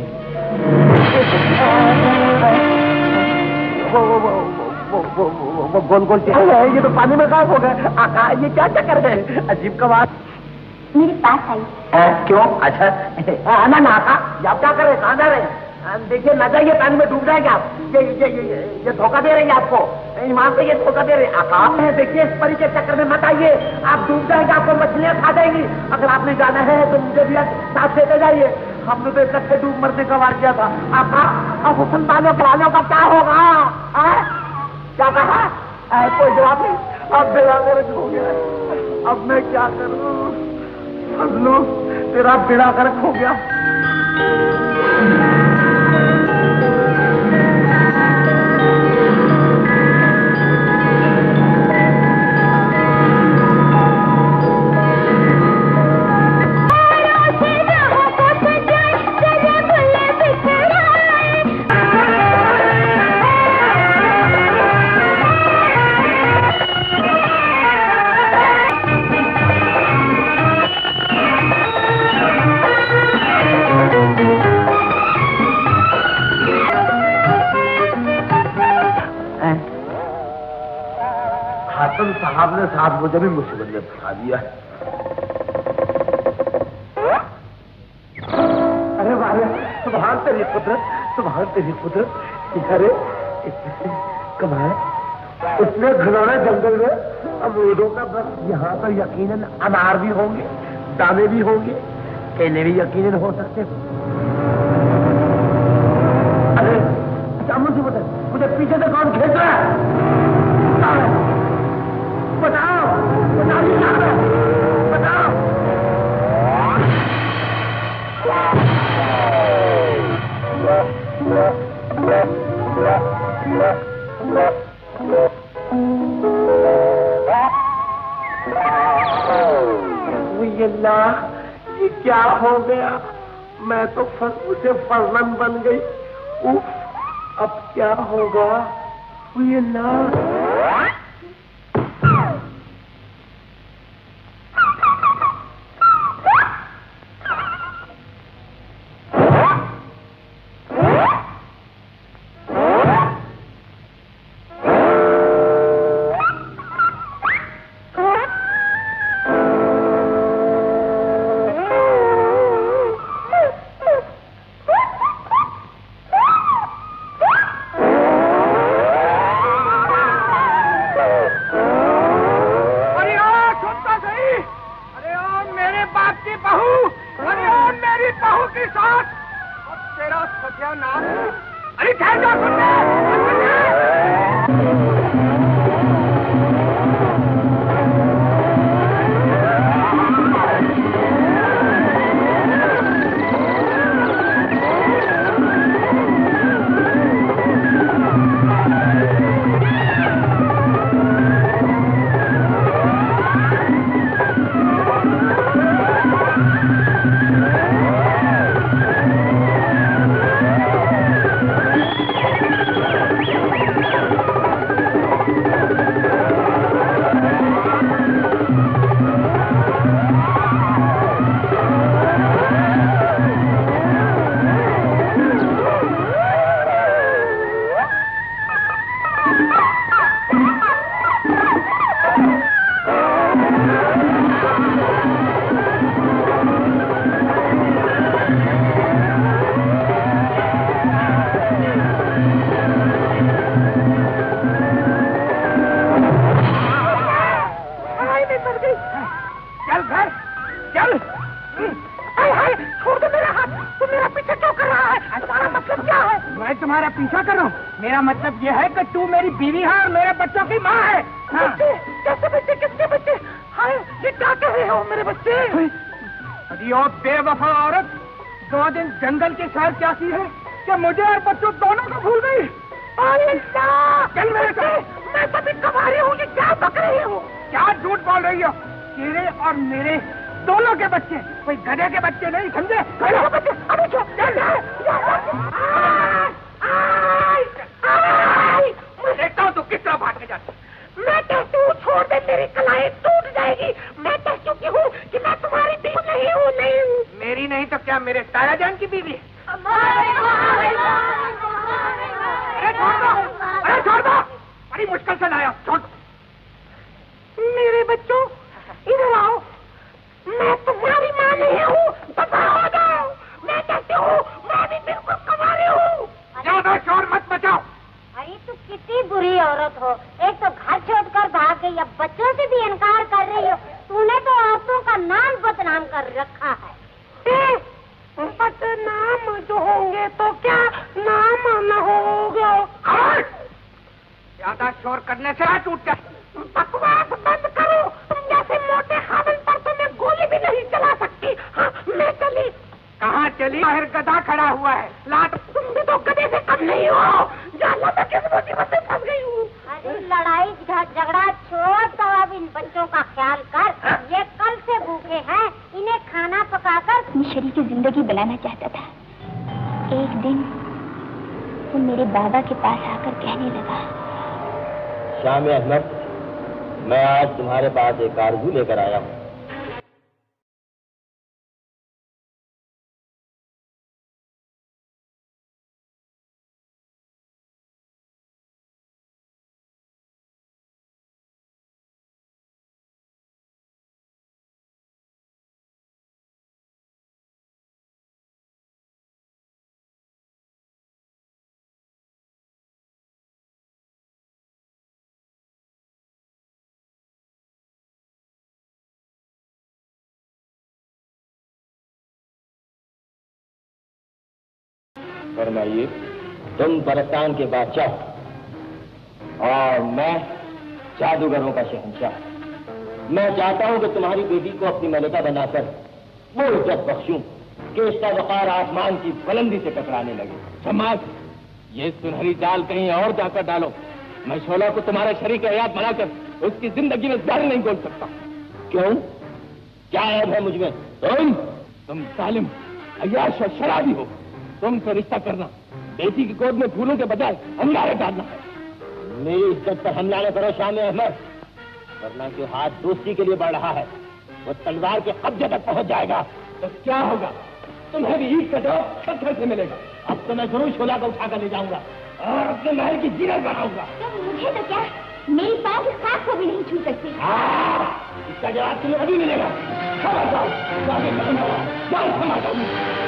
वो गोल गोल ये तो पानी में गायब हो गए। आका, ये क्या कर रहे हैं? अजीब का बात। मेरे पास आई। क्यों? अच्छा ना आका, आप क्या कर रहे हैं? कहाँ जा रहे हैं? देखिए न जाइए, पानी में डूब जाएंगे आप। ये धोखा दे रही है आपको, ईमान से ये धोखा दे रहे हैं। आका देखिए, इस परी के चक्कर में मत आइए, आप डूब जाएंगे, आपको मछलियां खा जाएंगी। अगर आपने जाना है तो मुझे भी साथ लेते जाइए। हमने तो इकट्ठे डूब मरने का वार किया था। आका, अब हुस्न वालों का क्या होगा? क्या कहा? कोई जवाब नहीं। अब बेड़ा गर्क हो गया। अब मैं क्या करूं? फजलू, तेरा बेड़ा गर्क हो गया। साहब ने साहब मुझे भी मुसीबत में फंसा दिया। अरे वाह, सुभान तेरी कुदरत, सुभान तेरी कुदरत। अरे कमाल, उसने घनौने जंगल में अमरूदों का बस, यहाँ तो यकीनन अनार भी होंगे, दाने भी होंगे, केले भी यकीनन हो सकते। अरे क्या मुसीबत है? मुझे पीछे से कौन खींच रहा है? बताओ, बताओ, बताओ। अल्लाह, ये क्या हो गया? मैं तो मुझे फर्जन बन गई। उफ, अब क्या होगा? अल्लाह, नहीं मर गई। चल घर चल। हाय छोड़ दो मेरा हाथ। तुम मेरा पीछा क्यों कर रहा है? तुम्हारा मतलब क्या है? मैं तुम्हारा पीछा कर रहा हूँ? मेरा मतलब ये है कि तू मेरी बीवी है और मेरे बच्चों की माँ है। बच्चे? कैसे बच्चे? किसके बच्चे? हाय ये क्या कह रहे हो मेरे बच्चे? अरे ओ बेवफा औरत, 2 दिन जंगल की सैर क्या सी है कि मुझे और बच्चों दोनों को भूल गई। चल मेरे साथ। मैं तभी कमारी हूँ, ये क्या बक रही हूँ? क्या झूठ बोल रही हो? तेरे और मेरे दोनों के बच्चे, कोई गधे के बच्चे नहीं, समझे? गधे के बच्चे अभी छोड़। मैं देखता हूँ तू किस तरह भाग के जाती। मैं कहती हूँ छोड़ दे, मेरी कलाई टूट जाएगी। मैं कह चुकी हूँ कि मैं तुम्हारी बीवी नहीं हूँ। नहीं हूँ। मेरी नहीं तो क्या मेरे ताया जान की बीवी है? अरे छोड़ दो, बड़ी मुश्किल से लाया। छोड़ मेरे बच्चों, इधर आओ। मैं तुम्हारी माँ नहीं हूँ, दफा हो जाओ। मैं कहती हूँ मैं भी बिल्कुल कमारी हूँ। ज्यादा शोर मत मचाओ। अरे तू कितनी बुरी औरत हो। एक तो घर छोड़कर भाग गई, अब बच्चों से भी इनकार कर रही हो। तूने तो औरतों का नाम बदनाम कर रखा है। बदनाम जो होंगे तो क्या नाम न होगा। ज्यादा शोर करने से हाथ टूट गए। बकवास बंद करो। तुम जैसे मोटे खावन पर तो मैं गोली भी नहीं चला सकती। हाँ मैं चली। कहाँ चली? बाहर गधा खड़ा हुआ है। लाट तुम भी तो गधे से कम नहीं हो। जानना मैं किस मुसीबत में फंस गई हूँ। अरे लड़ाई झगड़ा छोड़ तो अब इन बच्चों का ख्याल कर। ये कल से भूखे हैं, इन्हें खाना पकाकर अपनी शरीर की जिंदगी बनाना चाहता था। एक दिन वो मेरे बाबा के पास आकर कहने लगा, शाम अहमद, मैं आज तुम्हारे पास एक आरज़ू लेकर आया हूँ। फरमाइए। तुम परस्तान के बादशाह और मैं जादूगरों का शहंशाह। मैं चाहता हूं कि तुम्हारी बेटी को अपनी मलिका बनाकर वो इज्जत बख्शूं कि इसका वक़ार आसमान की बुलंदी से टकराने लगे। समाज, ये सुनहरी जाल कहीं और जाकर डालो। मैं शोला को तुम्हारा शरीक हयात बनाकर उसकी जिंदगी में जहर नहीं घोल सकता। क्यों? क्या ऐब है मुझमें? तुम जालिम, अय्याश और शराबी हो। तुमसे रिश्ता करना बेटी की गोद में फूलों के बजाय अंगारे डालना है। मेरी इज्जत पर हमला न करो शाम अहमद, वरना कि हाथ दोस्ती के लिए बढ़ रहा है, वो तलवार के कब्जे तक पहुंच जाएगा। तो क्या होगा? तुम्हें भी ईद का जवाब पत्थर से मिलेगा। अब तो मैं जरूर शोला को उठाकर ले जाऊंगा और अपने महल की जीनत बनाऊंगा। तो मुझे तो क्या, मेरी पाँव की खाक को भी नहीं छू सकती। इसका जवाब तुम्हें अभी मिलेगा। खबर जाओ, जाओ क्षमा करूँ।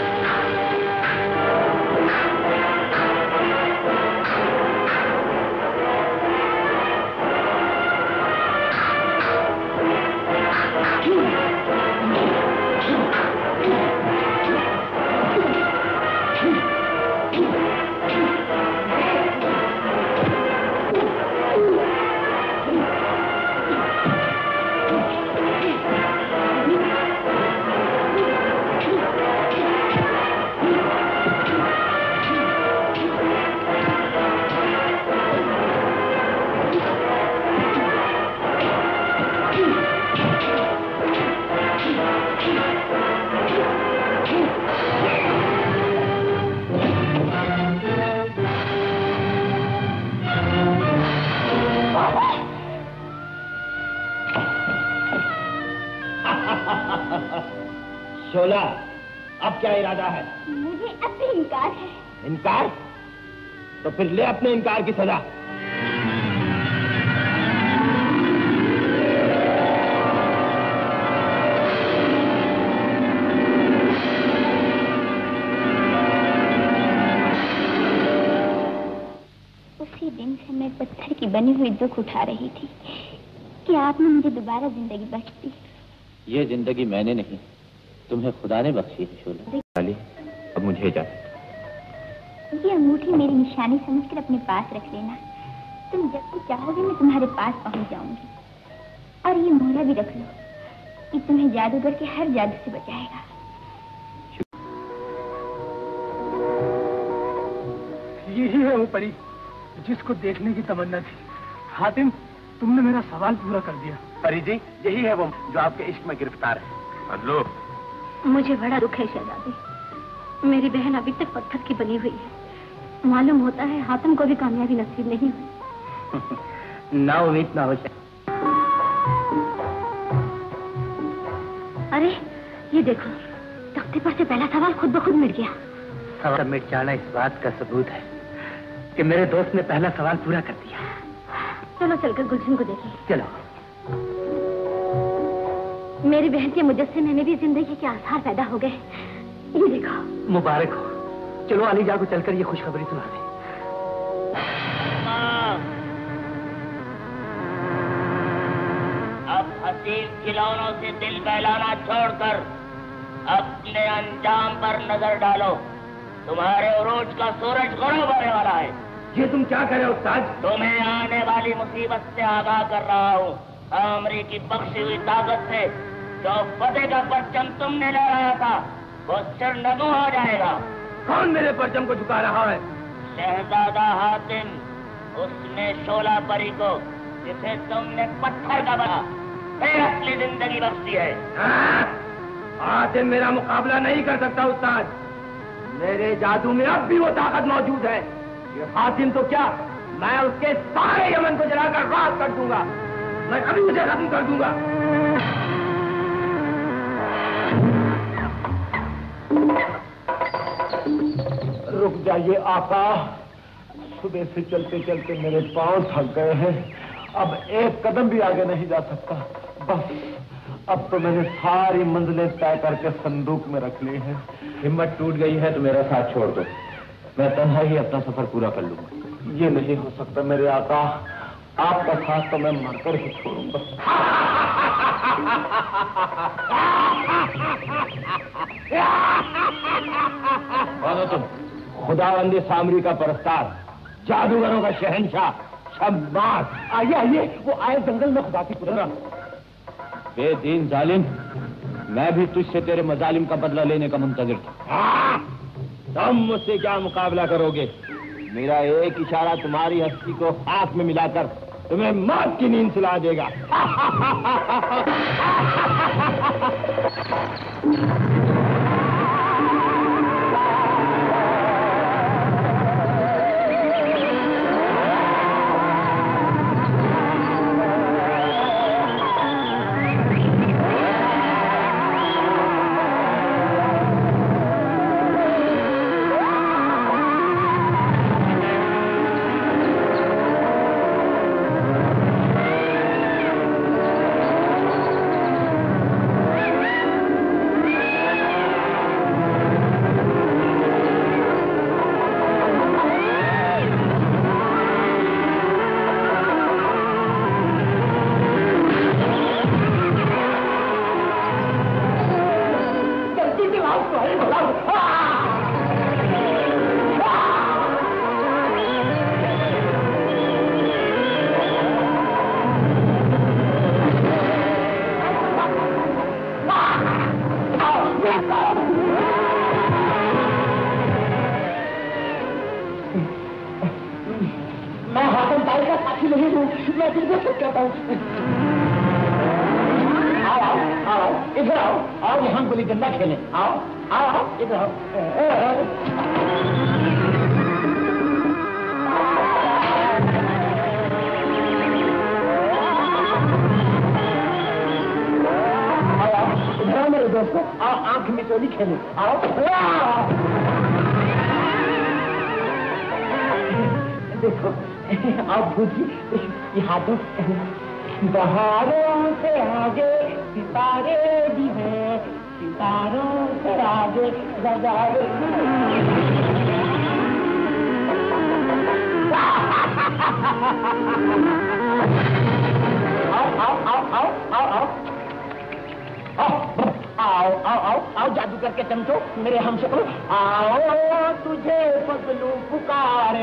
शोला, अब क्या इरादा है? मुझे अब भी इनकार है। इनकार? तो फिर ले अपने इनकार की सजा। उसी दिन से मैं पत्थर की बनी हुई दुख उठा रही थी कि आपने मुझे दोबारा जिंदगी बख्श दी। ये जिंदगी मैंने नहीं, तुम्हें खुदा ने बख्शी है शोला। अब मुझे इजाजत। ये अंगूठी मेरी निशानी समझकर अपने पास रख लेना। तुम जब भी चाहोगे मैं तुम्हारे पास पहुंच जाऊंगी। और ये मोहरा भी रख लो कि तुम्हें जादूगर के हर जादू से बचाएगा। यही है वो परी जिसको देखने की तमन्ना थी। हातिम, तुमने मेरा सवाल पूरा कर दिया। परी जी, यही है वो जो आपके इश्क में गिरफ्तार है। अदलो, मुझे बड़ा दुख है शहजादी। मेरी बहन अभी तक पत्थर की बनी हुई है। मालूम होता है हातिम को भी कामयाबी नसीब नहीं हुई। ना उम्मीद ना हो जाए। अरे ये देखो, तख्ते पर से पहला सवाल खुद ब खुद मिट गया। सवाल मिट जाना इस बात का सबूत है कि मेरे दोस्त ने पहला सवाल पूरा कर दिया। चलो चलकर गुलशन को देखें। चलो। मेरी बहन के मुजस्समे में भी जिंदगी के आसार पैदा हो गए। ये देखो। मुबारक हो। चलो अलीजा को चलकर ये खुशखबरी सुना दें। अब हसीन खिलौनों से दिल बहलाना छोड़कर अपने अंजाम पर नजर डालो। तुम्हारे उरूज का सूरज गुरूब होने वाला है। ये तुम क्या कर रहे हो उस्ताद? तुम्हें आने वाली मुसीबत से आगाह कर रहा हूँ। आमरी की बख्शी हुई ताकत से जो फतेह का परचम तुमने लहराया था वो सिरनगू हो जाएगा। कौन मेरे परचम को झुका रहा है? शहजादा हातिम, उसने शोला परी को जिसे तुमने पत्थर का बना फिर असली जिंदगी बख्शी है। हातिम मेरा मुकाबला नहीं कर सकता उस्ताद। मेरे जादू में अब भी वो ताकत मौजूद है। ये हातिम तो क्या, मैं उसके सारे यमन को जलाकर राख कर दूंगा। मैं अभी उसे खत्म कर दूंगा। रुक जाइए आका, सुबह से चलते चलते मेरे पांव थक गए हैं। अब एक कदम भी आगे नहीं जा सकता। बस अब तो मैंने सारी मंजिलें तय करके संदूक में रख ली हैं। हिम्मत टूट गई है तो मेरा साथ छोड़ दो, मैं तन्हा ही अपना सफर पूरा कर लूंगा। ये नहीं हो सकता मेरे आका, आपका साथ तो मैं मरकर ही छोड़ूंगा। कौन हो तुम? खुदावंदी सामरी का परस्तार, जादूगरों का शहंशाह, शब्बास। आइए आइए, वो आए जंगल में खुदा की पुत्र। बेदीन जालिम, मैं भी तुझसे तेरे मजालिम का बदला लेने का मुंतजिर था। तुम मुझसे क्या मुकाबला करोगे? मेरा एक इशारा तुम्हारी हस्ती को हाथ में मिलाकर तुम्हें मौत की नींद सुला देगा। देखो आप पूछिए ये हाथों बहारों से आगे सितारे भी हैं, सितारों से आगे नजारे। आप आओ जादूगर के चमचो, मेरे हमशक्ल, आओ तुझे फजलू पुकारे,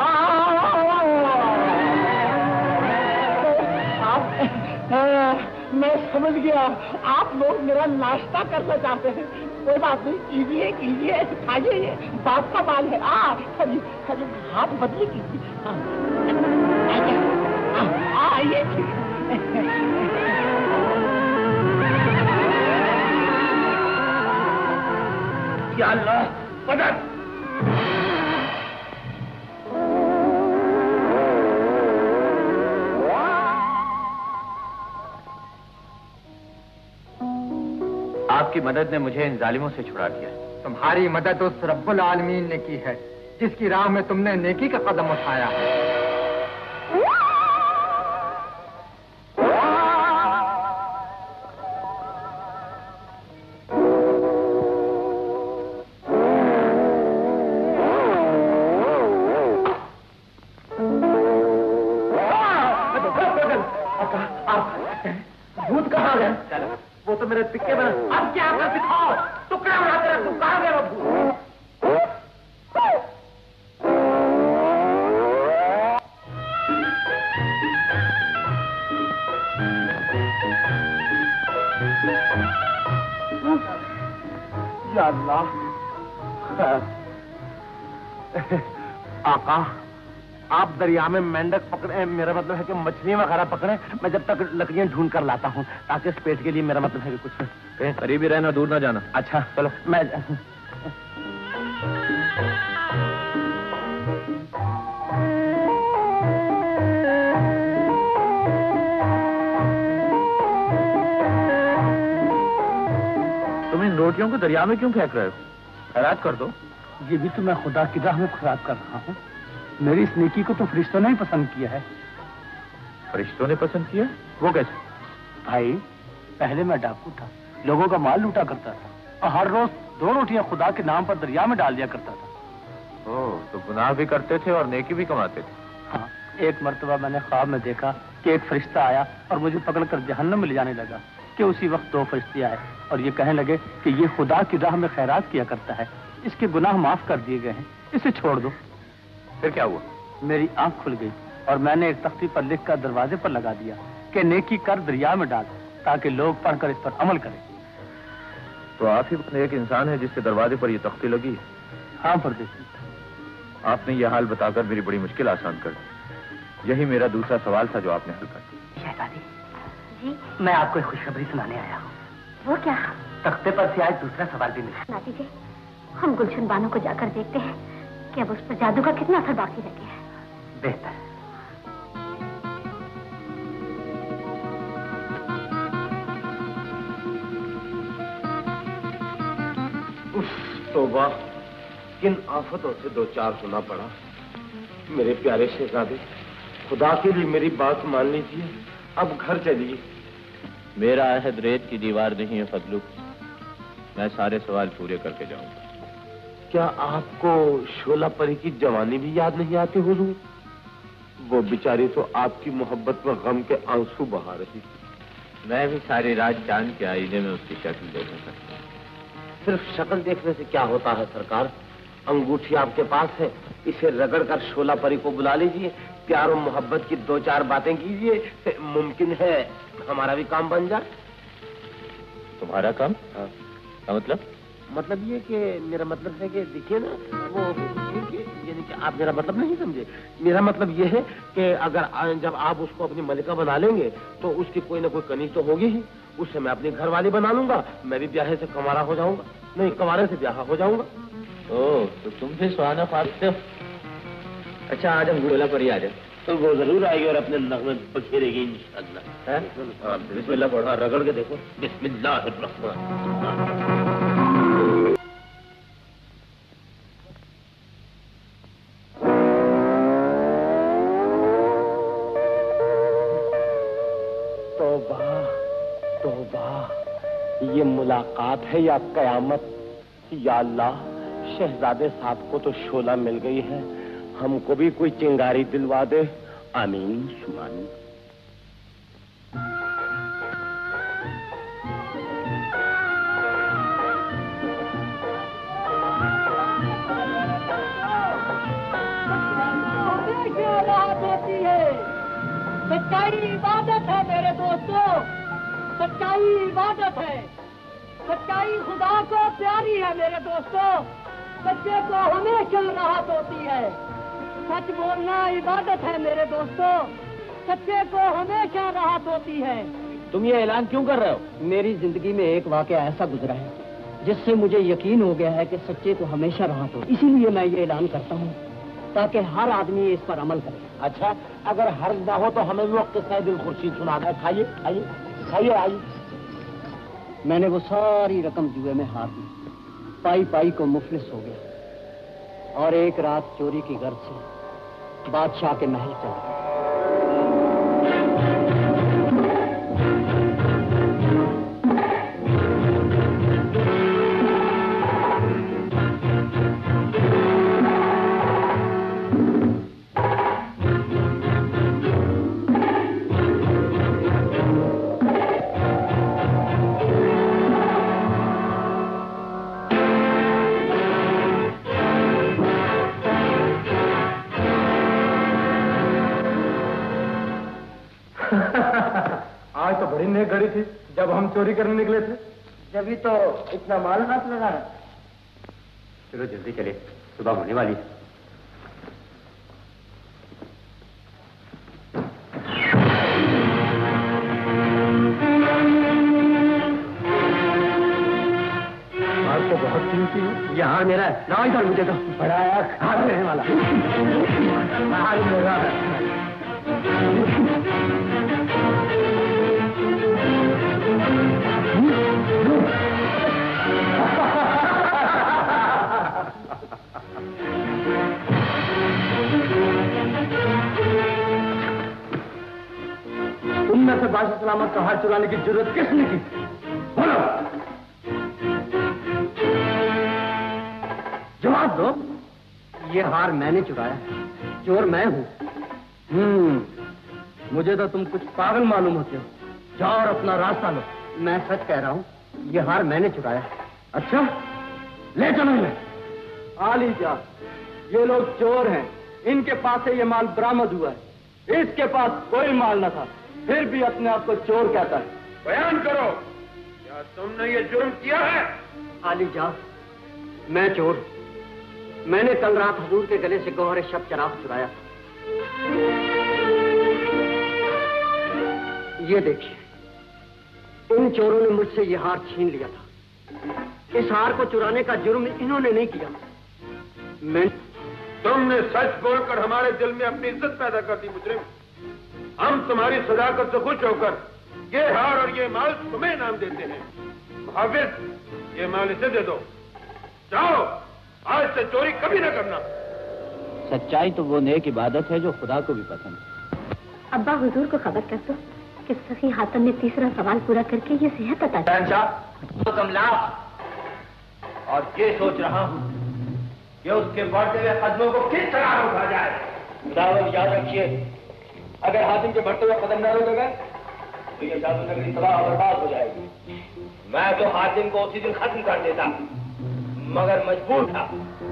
मैं समझ गया, आप लोग मेरा नाश्ता करना चाहते हैं। कोई बात नहीं, कीजिए कीजिए, खाइए, ये बाप का बाल है। खाली हाथ बदली कीजिए। आइए, या अल्लाह, मदद। आपकी मदद ने मुझे इन जालिमों से छुड़ा दिया। तुम्हारी मदद उस रब्बुल आलमीन ने की है जिसकी राह में तुमने नेकी का कदम उठाया है। भूत कहाँ गए? वो तो मेरे पिक्के में। अब क्या कर दिखाओ, टुकड़ा उड़ाते रहे, तुम कहाँ गए वो भूत? या अल्लाह, आका आप दरिया में मेंढक पकड़े, मेरा मतलब है कि मछलियां वगैरह पकड़े, मैं जब तक लकड़ियां ढूंढ कर लाता हूँ, ताकि इस पेट के लिए, मेरा मतलब है कि कुछ कहीं करीब ही रहना, दूर ना जाना। अच्छा चलो, मैं तुम इन रोटियों को दरिया में क्यों फेंक रहे हो? खैरात कर दो। ये भी तो मैं खुदा की राह में खैरात कर रहा हूँ। मेरी इस नेकी को तो फरिश्तों ने ही पसंद किया है। फरिश्तों ने पसंद किया? वो कैसे? भाई, पहले मैं डाकू था, लोगों का माल लूटा करता था और हर रोज 2 रोटियां खुदा के नाम पर दरिया में डाल दिया करता था। ओह, तो गुनाह भी करते थे और नेकी भी कमाते थे। हाँ, एक मर्तबा मैंने ख्वाब में देखा कि एक फरिश्ता आया और मुझे पकड़कर जहन्नम में ले जाने लगा कि उसी वक्त 2 फरिश्ते आए और ये कहने लगे कि ये खुदा की राह में खैरात किया करता है, इसके गुनाह माफ कर दिए गए हैं, इसे छोड़ दो। फिर क्या हुआ? मेरी आंख खुल गई और मैंने एक तख्ती पर लिखकर दरवाजे पर लगा दिया कि नेकी कर दरिया में डाल, ताकि लोग पढ़कर इस पर अमल करें। तो आप ही एक इंसान है जिसके दरवाजे पर ये तख्ती लगी है? हाँ परदेसी, आपने यह हाल बताकर मेरी बड़ी मुश्किल आसान कर दी। यही मेरा दूसरा सवाल था जो आपने हल कर दिया। शहजादी जी, मैं आपको एक खुशखबरी सुनाने आया हूँ। वो क्या? तख्ते पर से आज दूसरा सवाल भी मिला। सुना दीजिए, हम गुलशन बानो को जाकर देखते हैं कि अब उस पर जादू का कितना असर बाकी रह गया है। बेहतर। तौबा, किन आफतों से 2-4 होना पड़ा। मेरे प्यारे शहजादे, खुदा के लिए मेरी बात मान लीजिए, अब घर चलिए। मेरा अहद रेत की दीवार नहीं है फजलू, मैं सारे सवाल पूरे करके जाऊंगा। क्या आपको शोला परी की जवानी भी याद नहीं आती हुजूर? वो बेचारी तो आपकी मोहब्बत में गम के आंसू बहा रही। मैं भी सारी रात चांद के आईने में उसकी शक्ल देखा करता। सिर्फ शक्ल देखने से क्या होता है सरकार? अंगूठी आपके पास है, इसे रगड़ कर शोला परी को बुला लीजिए, प्यार और मोहब्बत की 2-4 बातें कीजिए, मुमकिन है हमारा भी काम बन जाए। तुम्हारा काम? हाँ। क्या मतलब? मतलब ये कि मेरा मतलब है कि देखिए ना, वो यानी कि आप मेरा मतलब नहीं समझे। मेरा मतलब ये है कि अगर जब आप उसको अपनी मलिका बना लेंगे तो उसकी कोई ना कोई कमी तो होगी ही, उससे मैं अपनी घरवाली बना लूंगा, मैं भी ब्याहे से कंवारा हो जाऊंगा, नहीं कंवारे से ब्याह हो जाऊंगा। ओह, तो तुम भी सुहाना ख्वाब हो। अच्छा, आज हम शोला परी आ जाए। तो वो जरूर आएगी और अपने नगमे बखेरेगी इंशाअल्लाह। बिस्मिल्लाह पढ़ो, रगड़ के देखो। बिस्मिल्लाह। ये मुलाकात है या कयामत? या अल्लाह, शहजादे साहब को तो शोला मिल गई है, हमको भी कोई चिंगारी दिलवा दे। आमीन सुमानी। सच्चाई इबादत है मेरे दोस्तों, सच्चाई इबादत है। सच्चाई खुदा को प्यारी है मेरे दोस्तों, सच्चे को हमेशा राहत होती है। सच बोलना इबादत है मेरे दोस्तों, सच्चे को हमेशा राहत होती है। तुम ये ऐलान क्यों कर रहे हो? मेरी जिंदगी में एक वाकया ऐसा गुजरा है जिससे मुझे यकीन हो गया है कि सच्चे को हमेशा राहत हो, इसीलिए मैं ये ऐलान करता हूँ ताकि हर आदमी इस पर अमल करे। अच्छा, अगर हर्ज ना हो तो हमें भी वक्त दिल खुर्शीद सुना दे। खाइए खाइए खाइए आइए। मैंने वो सारी रकम जुए में हार दी, पाई पाई को मुफलिस हो गया और एक रात चोरी की गर्ज से बादशाह के महल चला गया। आज तो बड़ी नेक घड़ी थी जब हम चोरी करने निकले थे। जब तो इतना माल हाथ लगा है। चलो जल्दी चले, सुबह होने वाली है। माल तो बहुत कीमती है। ये हार मेरा है, ना इधर मुझे तो बड़ा हार रहने वाला। हार मेरा है। तुमने से बादशाह सलामत का हार चुराने की जरूरत किसने की? बोलो, जवाब दो। ये हार मैंने चुराया, चोर मैं हूँ। मुझे तो तुम कुछ पागल मालूम होते हो। जाओ और अपना रास्ता लो। मैं सच कह रहा हूँ, ये हार मैंने चुराया। अच्छा, ले चलो इन्हें। आली जा, ये लोग चोर हैं, इनके पास से ये माल बरामद हुआ है। इसके पास कोई माल न था, फिर भी अपने आप को चोर कहता है। बयान करो, क्या तुमने ये जुर्म किया है? आली जा, मैं चोर। मैंने कल रात हुजूर के गले से गौहर शब चराग चुराया। ये देखिए, इन चोरों ने मुझसे ये हार छीन लिया था। इस हार को चुराने का जुर्म इन्होंने नहीं किया। तुमने सच बोलकर हमारे दिल में अपनी इज्जत पैदा कर दी मुजरिम। हम तुम्हारी सदाकत से खुश होकर ये हार और ये माल तुम्हें इनाम देते हैं। हाफिज, ये माल इसे दे दो। जाओ, आज से चोरी कभी न करना। सच्चाई तो वो नेक इबादत है जो खुदा को भी पसंद है। अब्बा हुजूर को खबर कर दो कि सखी हातम ने तीसरा सवाल पूरा करके ये सेहत अता की। कमला, और ये सोच रहा हूँ कि उसके बढ़ते हुए कदमों को किस तरह रोका जाए। खुदावंद याद रखिए, अगर हातिम के बढ़ते हुए कदम न रोके गए तो ये जादू नगरी तबाह और बर्बाद हो जाएगी। मैं तो हातिम को उसी दिन खत्म कर देता, मगर मजबूर था।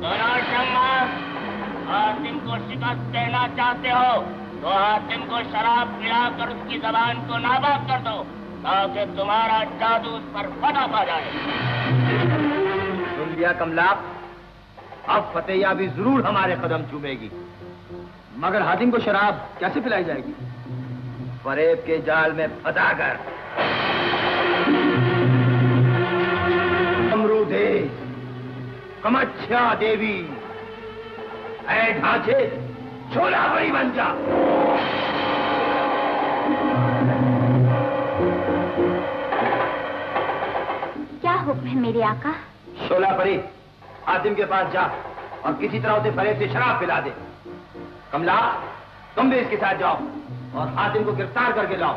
हातिम को शिकस्त देना चाहते हो तो हातिम को शराब पिलाकर उसकी जबान को नाबाद कर दो, ताकि तुम्हारा जादू उस पर फटा पा जाए। सुन लिया कमला, अब फतेहयाबी जरूर हमारे कदम चूमेगी, मगर हातिम को शराब कैसे पिलाई जाएगी? फरेब के जाल में फंसा कर। अमरूदे, कमच्छा देवी, ऐ ढांचे, छोला बड़ी बन जा। क्या हुक्म है मेरे आका? शोला परी, हातिम के पास जा और किसी तरह उसे फरेब से शराब पिला दे। कमला, तुम भी इसके साथ जाओ और हातिम को गिरफ्तार करके लाओ।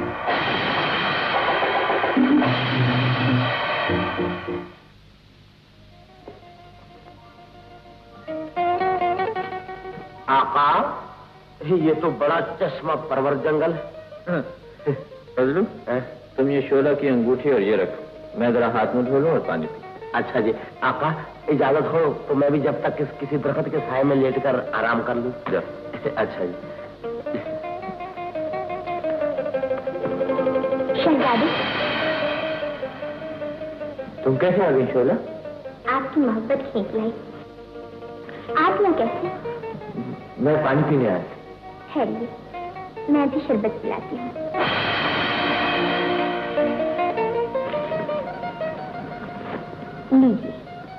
आका, ये तो बड़ा चश्मा परवर जंगल है। फजलू, तुम ये शोला की अंगूठी और ये रखो, मैं जरा हाथ मुंह धो लूं और पानी पी। अच्छा जी, आका इजाजत हो तो मैं भी जब तक किसी दरख्त के साए में लेटकर आराम कर लूं। अच्छा जी। शहजादी, तुम कैसे आ गई शोला? आपकी मोहब्बत खींच लाई। आप लोग कैसे? मैं पानी पीने आया। ठहरिए, मैं भी शरबत पिलाती हूँ। लीजिए।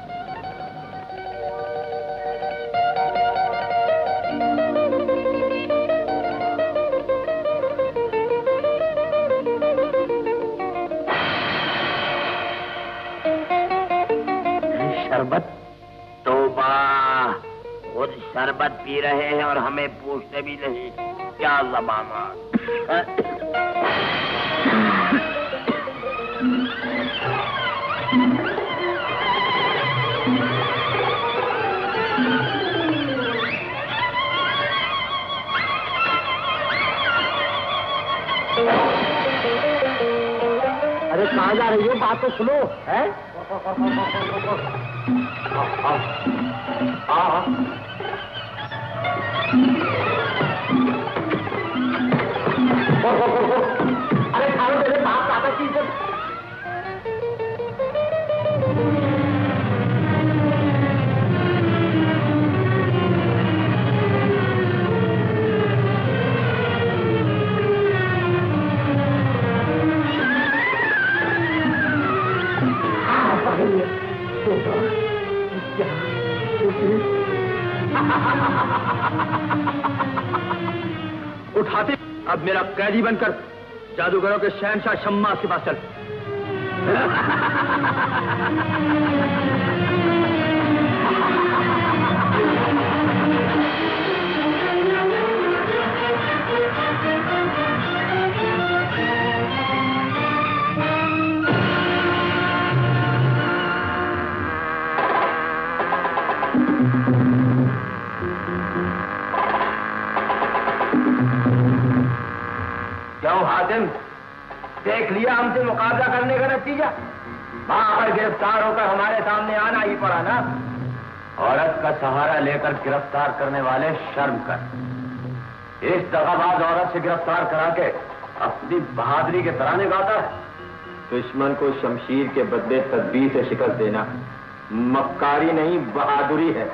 शरबत? तौबा, खुद शरबत पी रहे हैं और हमें पूछते भी नहीं। क्या ज़बान। अरे कहाँ जा रही हो? बात तो सुनो। है अरे खाओ, तेरे बाप दादा की इज्जत। उठाते अब मेरा कैदी बनकर जादूगरों के शहनशाह शम्मा के पास चल। क्यों हातिम, देख लिया हमसे मुकाबला करने का नतीजा? बाहर गिरफ्तार होकर हमारे सामने आना ही पड़ा ना। औरत का सहारा लेकर गिरफ्तार करने वाले शर्म कर। इस दगाबाज औरत से गिरफ्तार करा के अपनी बहादुरी के तराने गाता है। दुश्मन को शमशीर के बदले तदबीर से शिकस्त देना मक्कारी नहीं, बहादुरी है।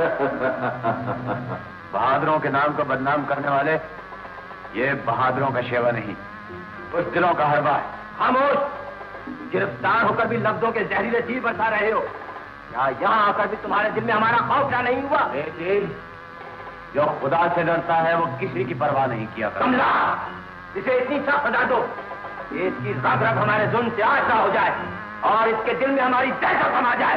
बहादुरों के नाम को बदनाम करने वाले ये बहादुरों का शेवा नहीं, कुछ दिलों का हरबा है। खामोश, गिरफ्तार होकर भी लफ्जों के जहरीले तीर बरसा रहे हो। या यहाँ आकर भी तुम्हारे दिल में हमारा खौफ नहीं हुआ? जो खुदा से डरता है वो किसी की परवाह नहीं किया करता। कमला, इसे इतनी सख्त सजा दो कि इसकी रग रग हमारे जुल्म से आशा हो जाए और इसके दिल में हमारी दहशत समा जाए।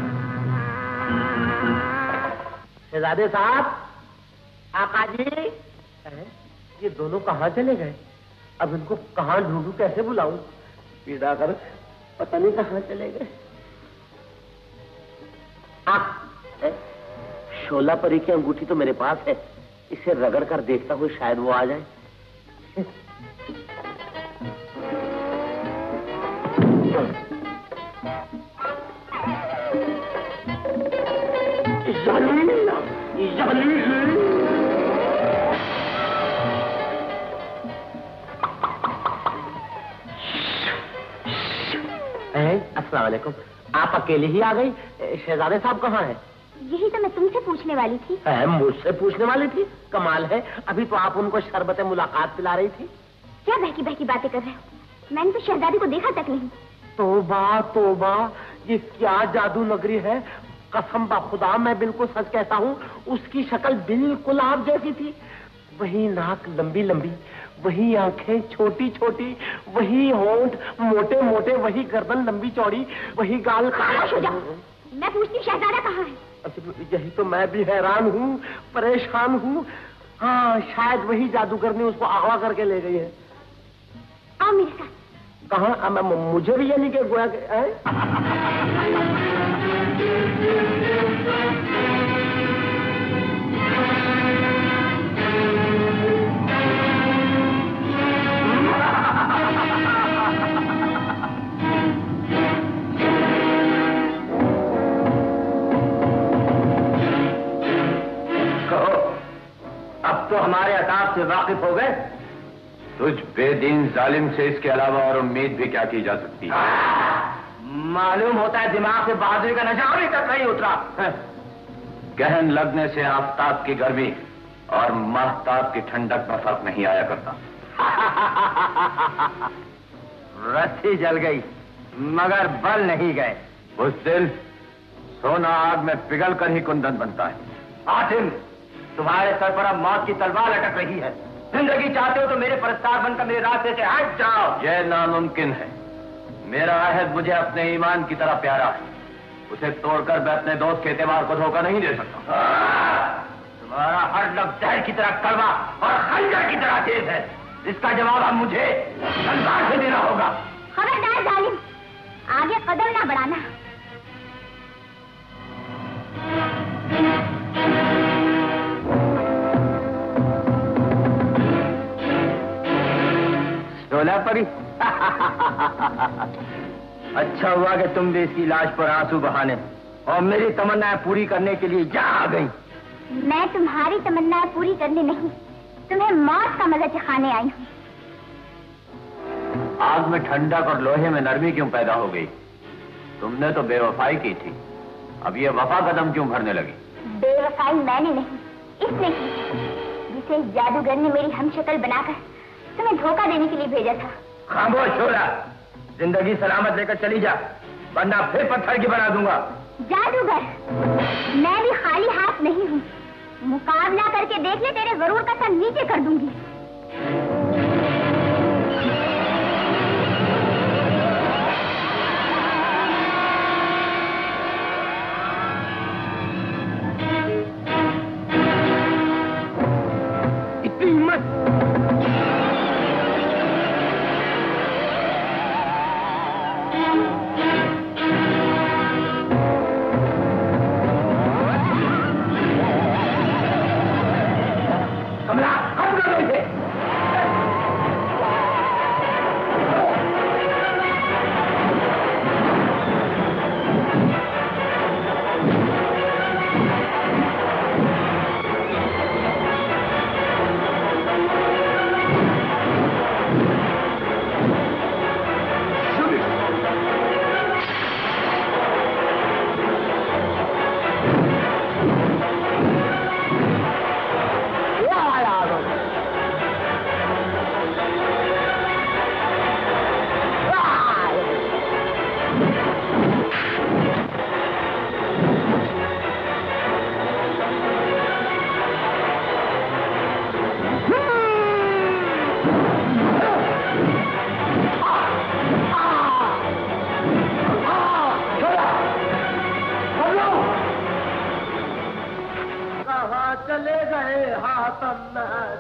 शहजादे साहब, आका जी, ये दोनों कहाँ चले गए? अब इनको कहाँ ढूंढूं, कैसे बुलाऊं? पीड़ा कर, पता नहीं कहाँ चले गए। शोला परी की अंगूठी तो मेरे पास है, इसे रगड़ कर देखता हूँ, शायद वो आ जाए। अस्सलाम वालेकुम, आप अकेले ही आ गई? शहजादे साहब कहाँ हैं? यही तो मैं तुमसे पूछने वाली थी। मुझसे पूछने वाली थी? कमाल है, अभी तो आप उनको शरबत मुलाकात पिला रही थी। क्या बहकी बहकी बातें कर रहे हो? मैंने तो शहजादी को देखा तक नहीं। तौबा तौबा, ये क्या जादू नगरी है। कसम बा खुदा, मैं बिल्कुल सच कहता हूँ, उसकी शक्ल बिल्कुल आप जैसी थी। वही नाक लंबी लंबी, वही आंखें छोटी छोटी, वही होंठ मोटे मोटे, वही गर्दन लंबी चौड़ी, वही गाल। खामोश हो जाओ, मैं पूछती हूँ शहजादा कहाँ है? यही तो मैं भी हैरान हूँ, परेशान हूँ। हाँ, शायद वही जादूगर ने उसको अगवा करके ले गई है। आओ मेरे साथ। कहाँ? मुझे भी यानी कि गोया कहो, अब तो हमारे अताब से वाकिफ हो गए? तुझ बेदीन जालिम से इसके अलावा और उम्मीद भी क्या की जा सकती है? मालूम होता है दिमाग से बहादुरी का नशा अभी तक नहीं उतरा। गहन लगने से आफताब की गर्मी और महताब की ठंडक में फर्क नहीं आया करता। रस्सी जल गई मगर बल नहीं गए। बुज़दिल, सोना आग में पिघल कर ही कुंदन बनता है। हातिम, तुम्हारे सर पर अब मौत की तलवार लटक रही है। जिंदगी चाहते हो तो मेरे परस्तार बनकर मेरे रास्ते से हट जाओ। यह नामुमकिन है। मेरा अहद मुझे अपने ईमान की तरह प्यारा है। उसे तोड़कर मैं अपने दोस्त के एतबार को धोखा नहीं दे सकता। तुम्हारा हर लफ्ज़ जहर की तरह कड़वा और खंजर की तरह तेज है। इसका जवाब अब मुझे तलवार से देना होगा। खबरदार जालिम, आगे कदम ना बढ़ाना। सोला परी अच्छा हुआ कि तुम भी इसकी लाश पर आंसू बहाने और मेरी तमन्नाएं पूरी करने के लिए यहाँ आ गई। मैं तुम्हारी तमन्नाएं पूरी करने नहीं, तुम्हें मौत का मजा चखाने आई हूँ। आग में ठंडक और लोहे में नरमी क्यों पैदा हो गई? तुमने तो बेवफाई की थी, अब ये वफा कदम क्यों भरने लगी? बेवफाई मैंने नहीं, इसने की, जिसे इस जादूगर ने मेरी हमशक्ल बनाकर तुम्हें धोखा देने के लिए भेजा था। खामोश छोरा, जिंदगी सलामत लेकर चली जा, वरना फिर पत्थर की बना दूंगा। जादूगर, मैं भी खाली हाथ नहीं हूँ। मुकाबला करके देख ले, तेरे गरूर का सर नीचे कर दूंगी। इतनी हिम्मत! कमला, हम कर रहे थे। चले गए हाथम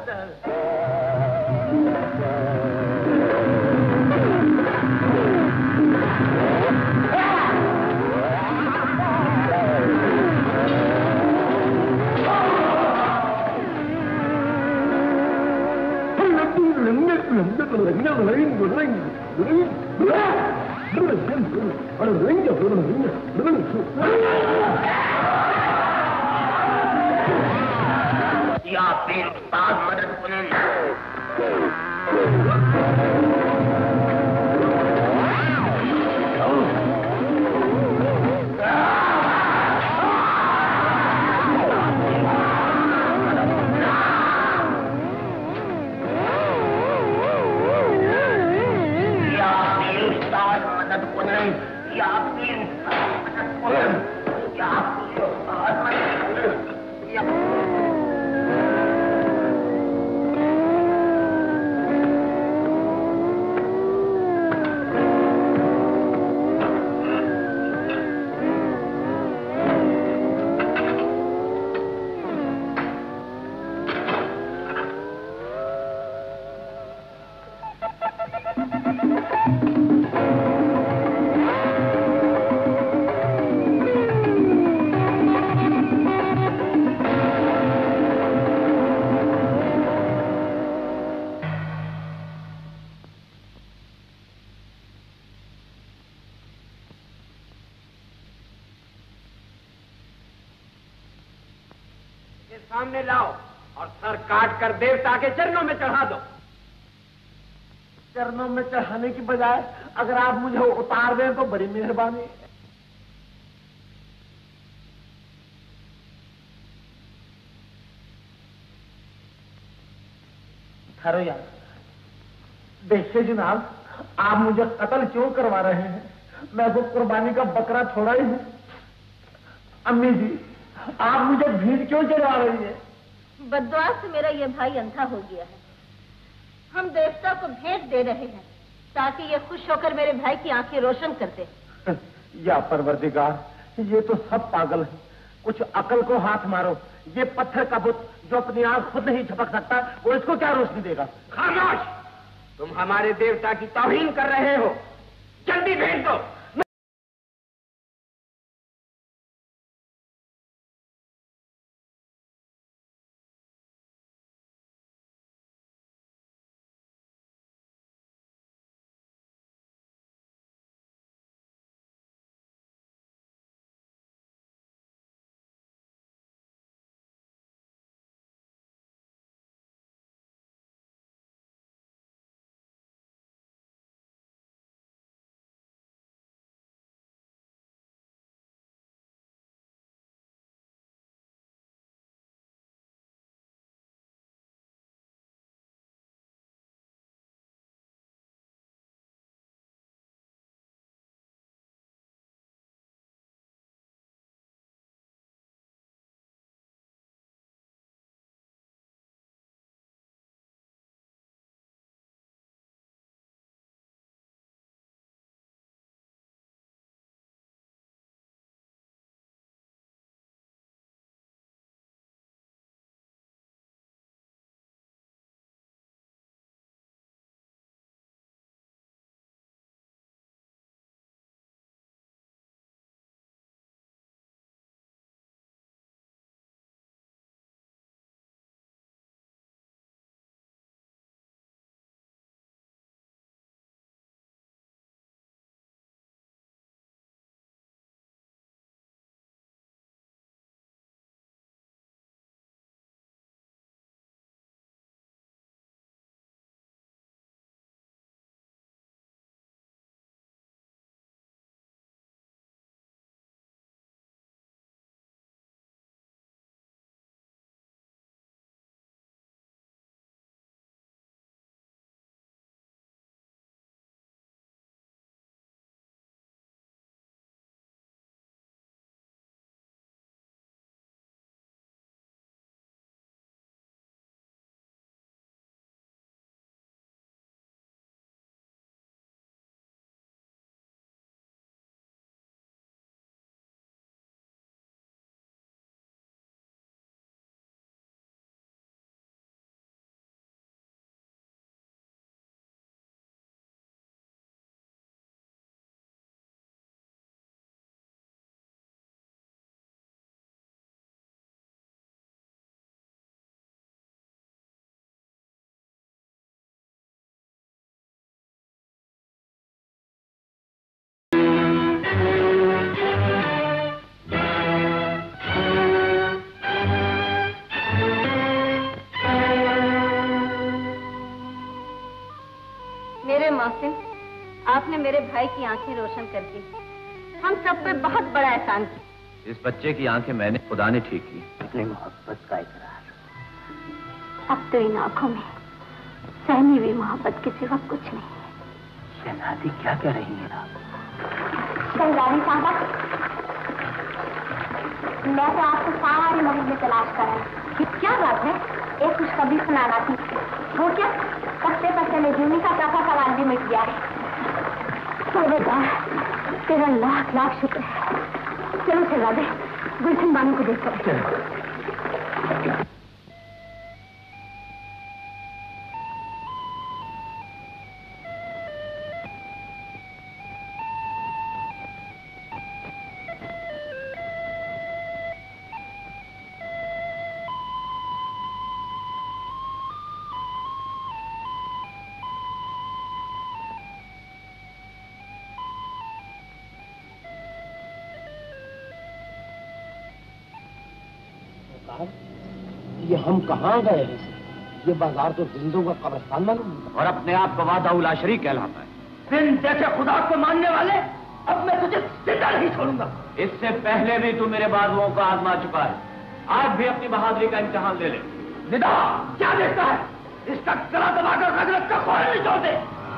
या फिर उस्ताद मदद कुनन। सामने लाओ और सर काट कर देवता के चरणों में चढ़ा दो। चरणों में चढ़ाने की बजाय अगर आप मुझे उतार दें तो बड़ी मेहरबानी। ठहरो यार। देखिए जनाब, आप मुझे कत्ल क्यों करवा रहे हैं? मैं वो कुर्बानी का बकरा थोड़ा ही हूं। अम्मी जी, आप मुझे भीड़ क्यों चढ़वा रही है? बद्दुआ से मेरा ये भाई अंधा हो गया है। हम देवता को भेंट दे रहे हैं ताकि ये खुश होकर मेरे भाई की आंखें रोशन कर दे। या परवरदिगार, ये तो सब पागल है। कुछ अकल को हाथ मारो। ये पत्थर का बुत जो अपनी आंख खुद नहीं झपक सकता, वो इसको क्या रोशनी देगा? खामोश! तुम हमारे देवता की तौहीन कर रहे हो। जल्दी भेज दो। मोहसिन, आपने मेरे भाई की आंखें रोशन कर दी। हम सब पे बहुत बड़ा एहसान किया। इस बच्चे की आंखें मैंने खुदा ने ठीक की। अपनी मोहब्बत का इकरार। अब तो इन आंखों में सहमी हुई मोहब्बत के सिवा कुछ नहीं है। शहजादी क्या कह रही है आप? शहजादी साहबा, मैं तो आपको सारी मस्जिद में तलाश कर रहा कि क्या बात है। एक खुशखबरी सुनाना थी। वो क्या? पत्ते पत्ते में जूनी का चौथा सवाल भी मिट गया है। तो बेटा, तेरा लाख लाख शुक्र है। चलो शहजादे, गुलशन बानू को देख कर। ये हम कहाँ गए हैं? ये बाजार तो जिंदों का कब्रिस्तान मालूम। और अपने आप को वादा शरीक कहलाता है। दिन जैसे खुदा को मानने वाले, अब मैं तुझे जिंदा नहीं छोड़ूंगा। इससे पहले भी तू मेरे बाजुओं को आजमा चुका है, आज भी अपनी बहादुरी का इम्तिहान ले ले। निदा, क्या देखता है? इसका गला दबाकर रगरग का खोल निचोड़ दे।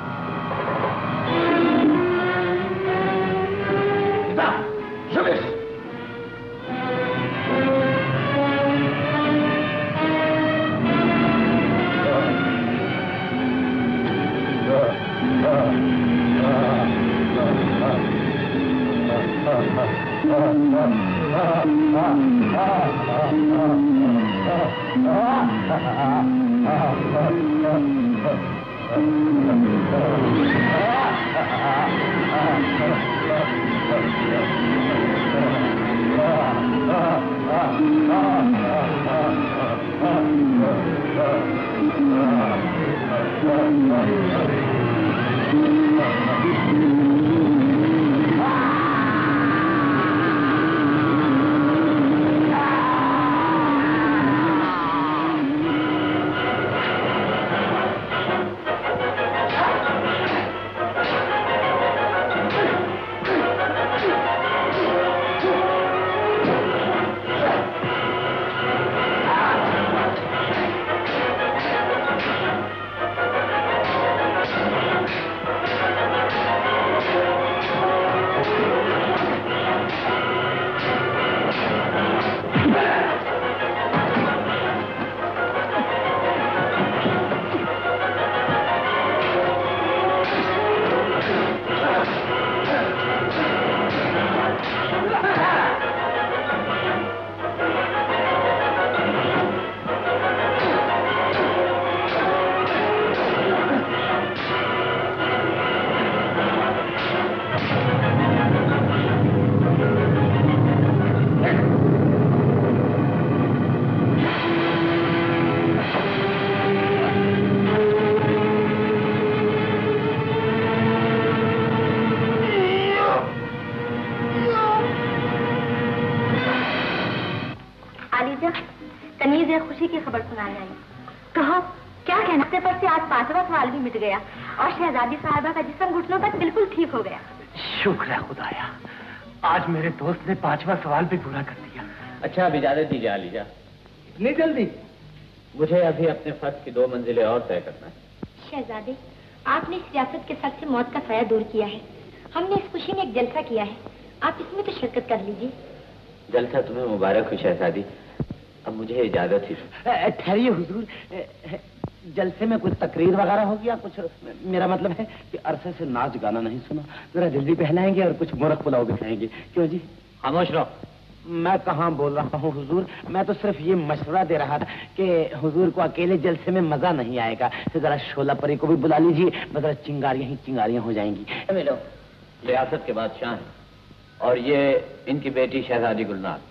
निदा, शुभिश। खुशी की खबर सुनाने आई। कहो क्या कहना पर से आज 5वां सवाल भी मिट गया और शहजादी साहिबा का जिस्म घुटनों तक बिल्कुल ठीक हो गया। शुक्र है खुदाया, आज मेरे दोस्त ने 5वां सवाल भी पूरा कर दिया। अच्छा अब इजाजत दीजिए आलीजा। इतनी जल्दी? मुझे अभी अपने फर्ज की 2 मंजिलें और तय करना है। शहजादे, आपने इस रियासत के सर से मौत का साया दूर किया है। हमने इस खुशी में एक जलसा किया है, आप इसमें तो शिरकत कर लीजिए। जलसा तुम्हें मुबारक हो शहजादी, अब मुझे इजाजत ही। ठहरिए हुजूर, जलसे में कुछ तकरीर वगैरह होगी या कुछ? मेरा मतलब है कि अरसे से नाच गाना नहीं सुना, जरा जल्दी पहनाएंगे और कुछ मुर्ग पुलाव भी खाएंगे। क्यों जी? खामोश रहो। मैं कहाँ बोल रहा हूँ हुजूर, मैं तो सिर्फ ये मशवरा दे रहा था कि हुजूर को अकेले जलसे में मजा नहीं आएगा, तो जरा शोला परी को भी बुला लीजिए, जरा चिंगारियां ही चिंगारियां हो जाएंगी। मिलो, रियासत के बादशाह हैं और ये इनकी बेटी शहजादी गुलनार।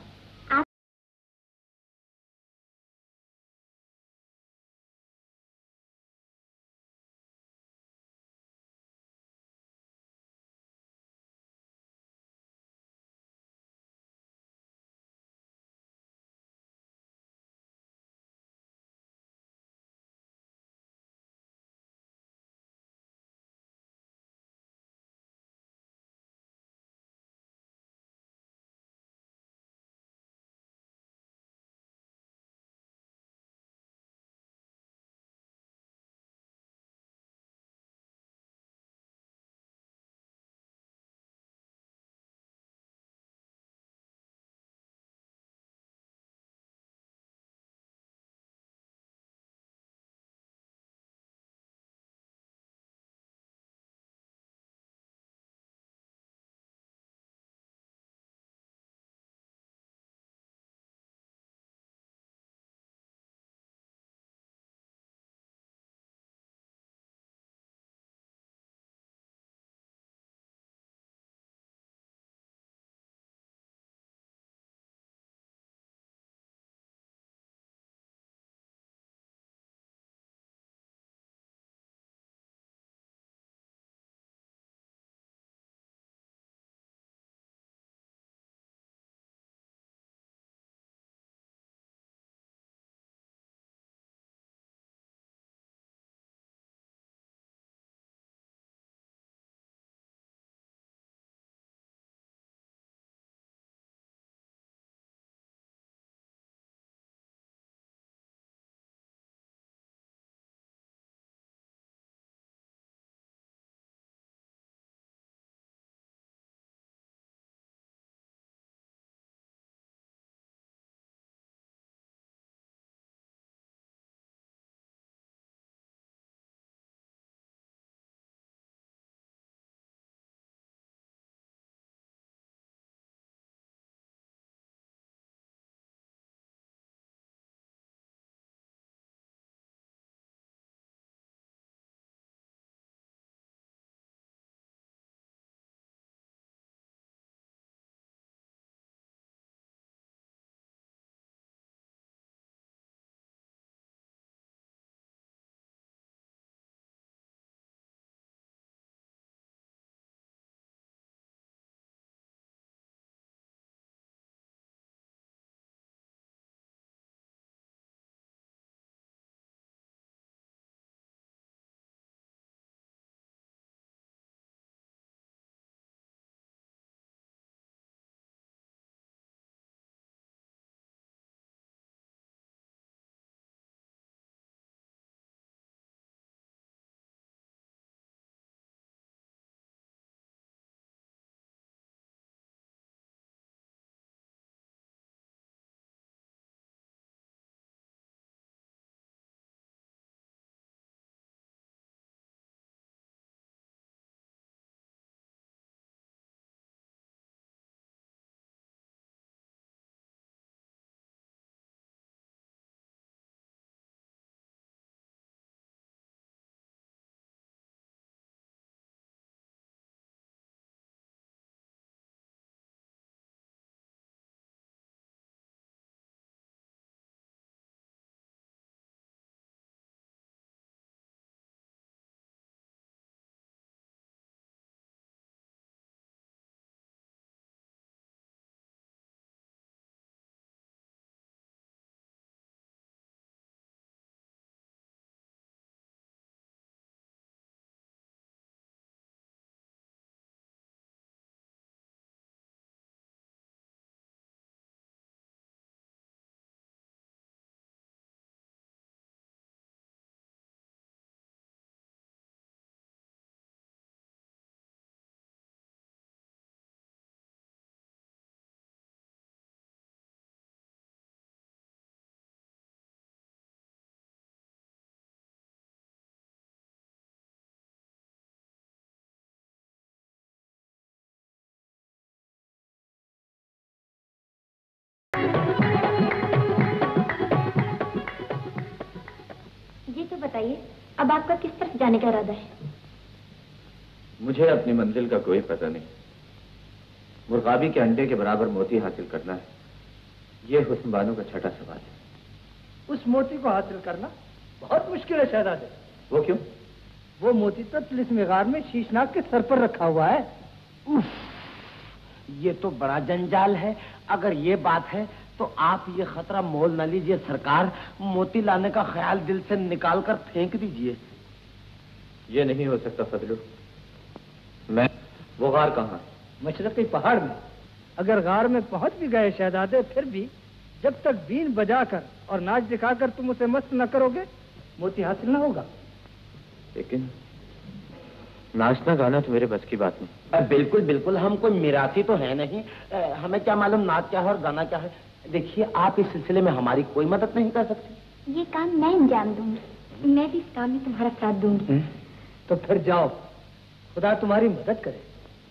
बताइए, अब आपका किस तरफ जाने का इरादा है? मुझे अपनी मंजिल का कोई पता नहीं। मुर्गाबी के अंडे के बराबर मोती हासिल करना है, ये हुस्न बानो का छठा सवाल है। उस मोती को हासिल करना बहुत मुश्किल है शहजादे। वो क्यों? वो मोती तो तिलिस्मी गार में शीशनाग के सर पर रखा हुआ है। उफ, ये तो बड़ा जंजाल है। अगर ये बात है तो आप ये खतरा मोल न लीजिए सरकार, मोती लाने का ख्याल दिल से निकाल कर फेंक दीजिए। ये नहीं हो सकता फजलू। मैं वो गार कहाँ? मशरक़ी पहाड़ में। अगर गार में पहुंच भी गए शहजादे, फिर भी जब तक बीन बजाकर और नाच दिखाकर तुम उसे मस्त न करोगे, मोती हासिल न होगा। लेकिन नाचना गाना तो मेरे बस की बात नहीं। बिल्कुल बिल्कुल, हम कोई मिरासी तो है नहीं, हमें क्या मालूम नाच क्या है और गाना क्या है। देखिए, आप इस सिलसिले में हमारी कोई मदद नहीं कर सकते। ये काम मैं अंजाम दूंगी, मैं भी इस काम में तुम्हारा साथ दूंगी। तो फिर जाओ, खुदा तुम्हारी मदद करे।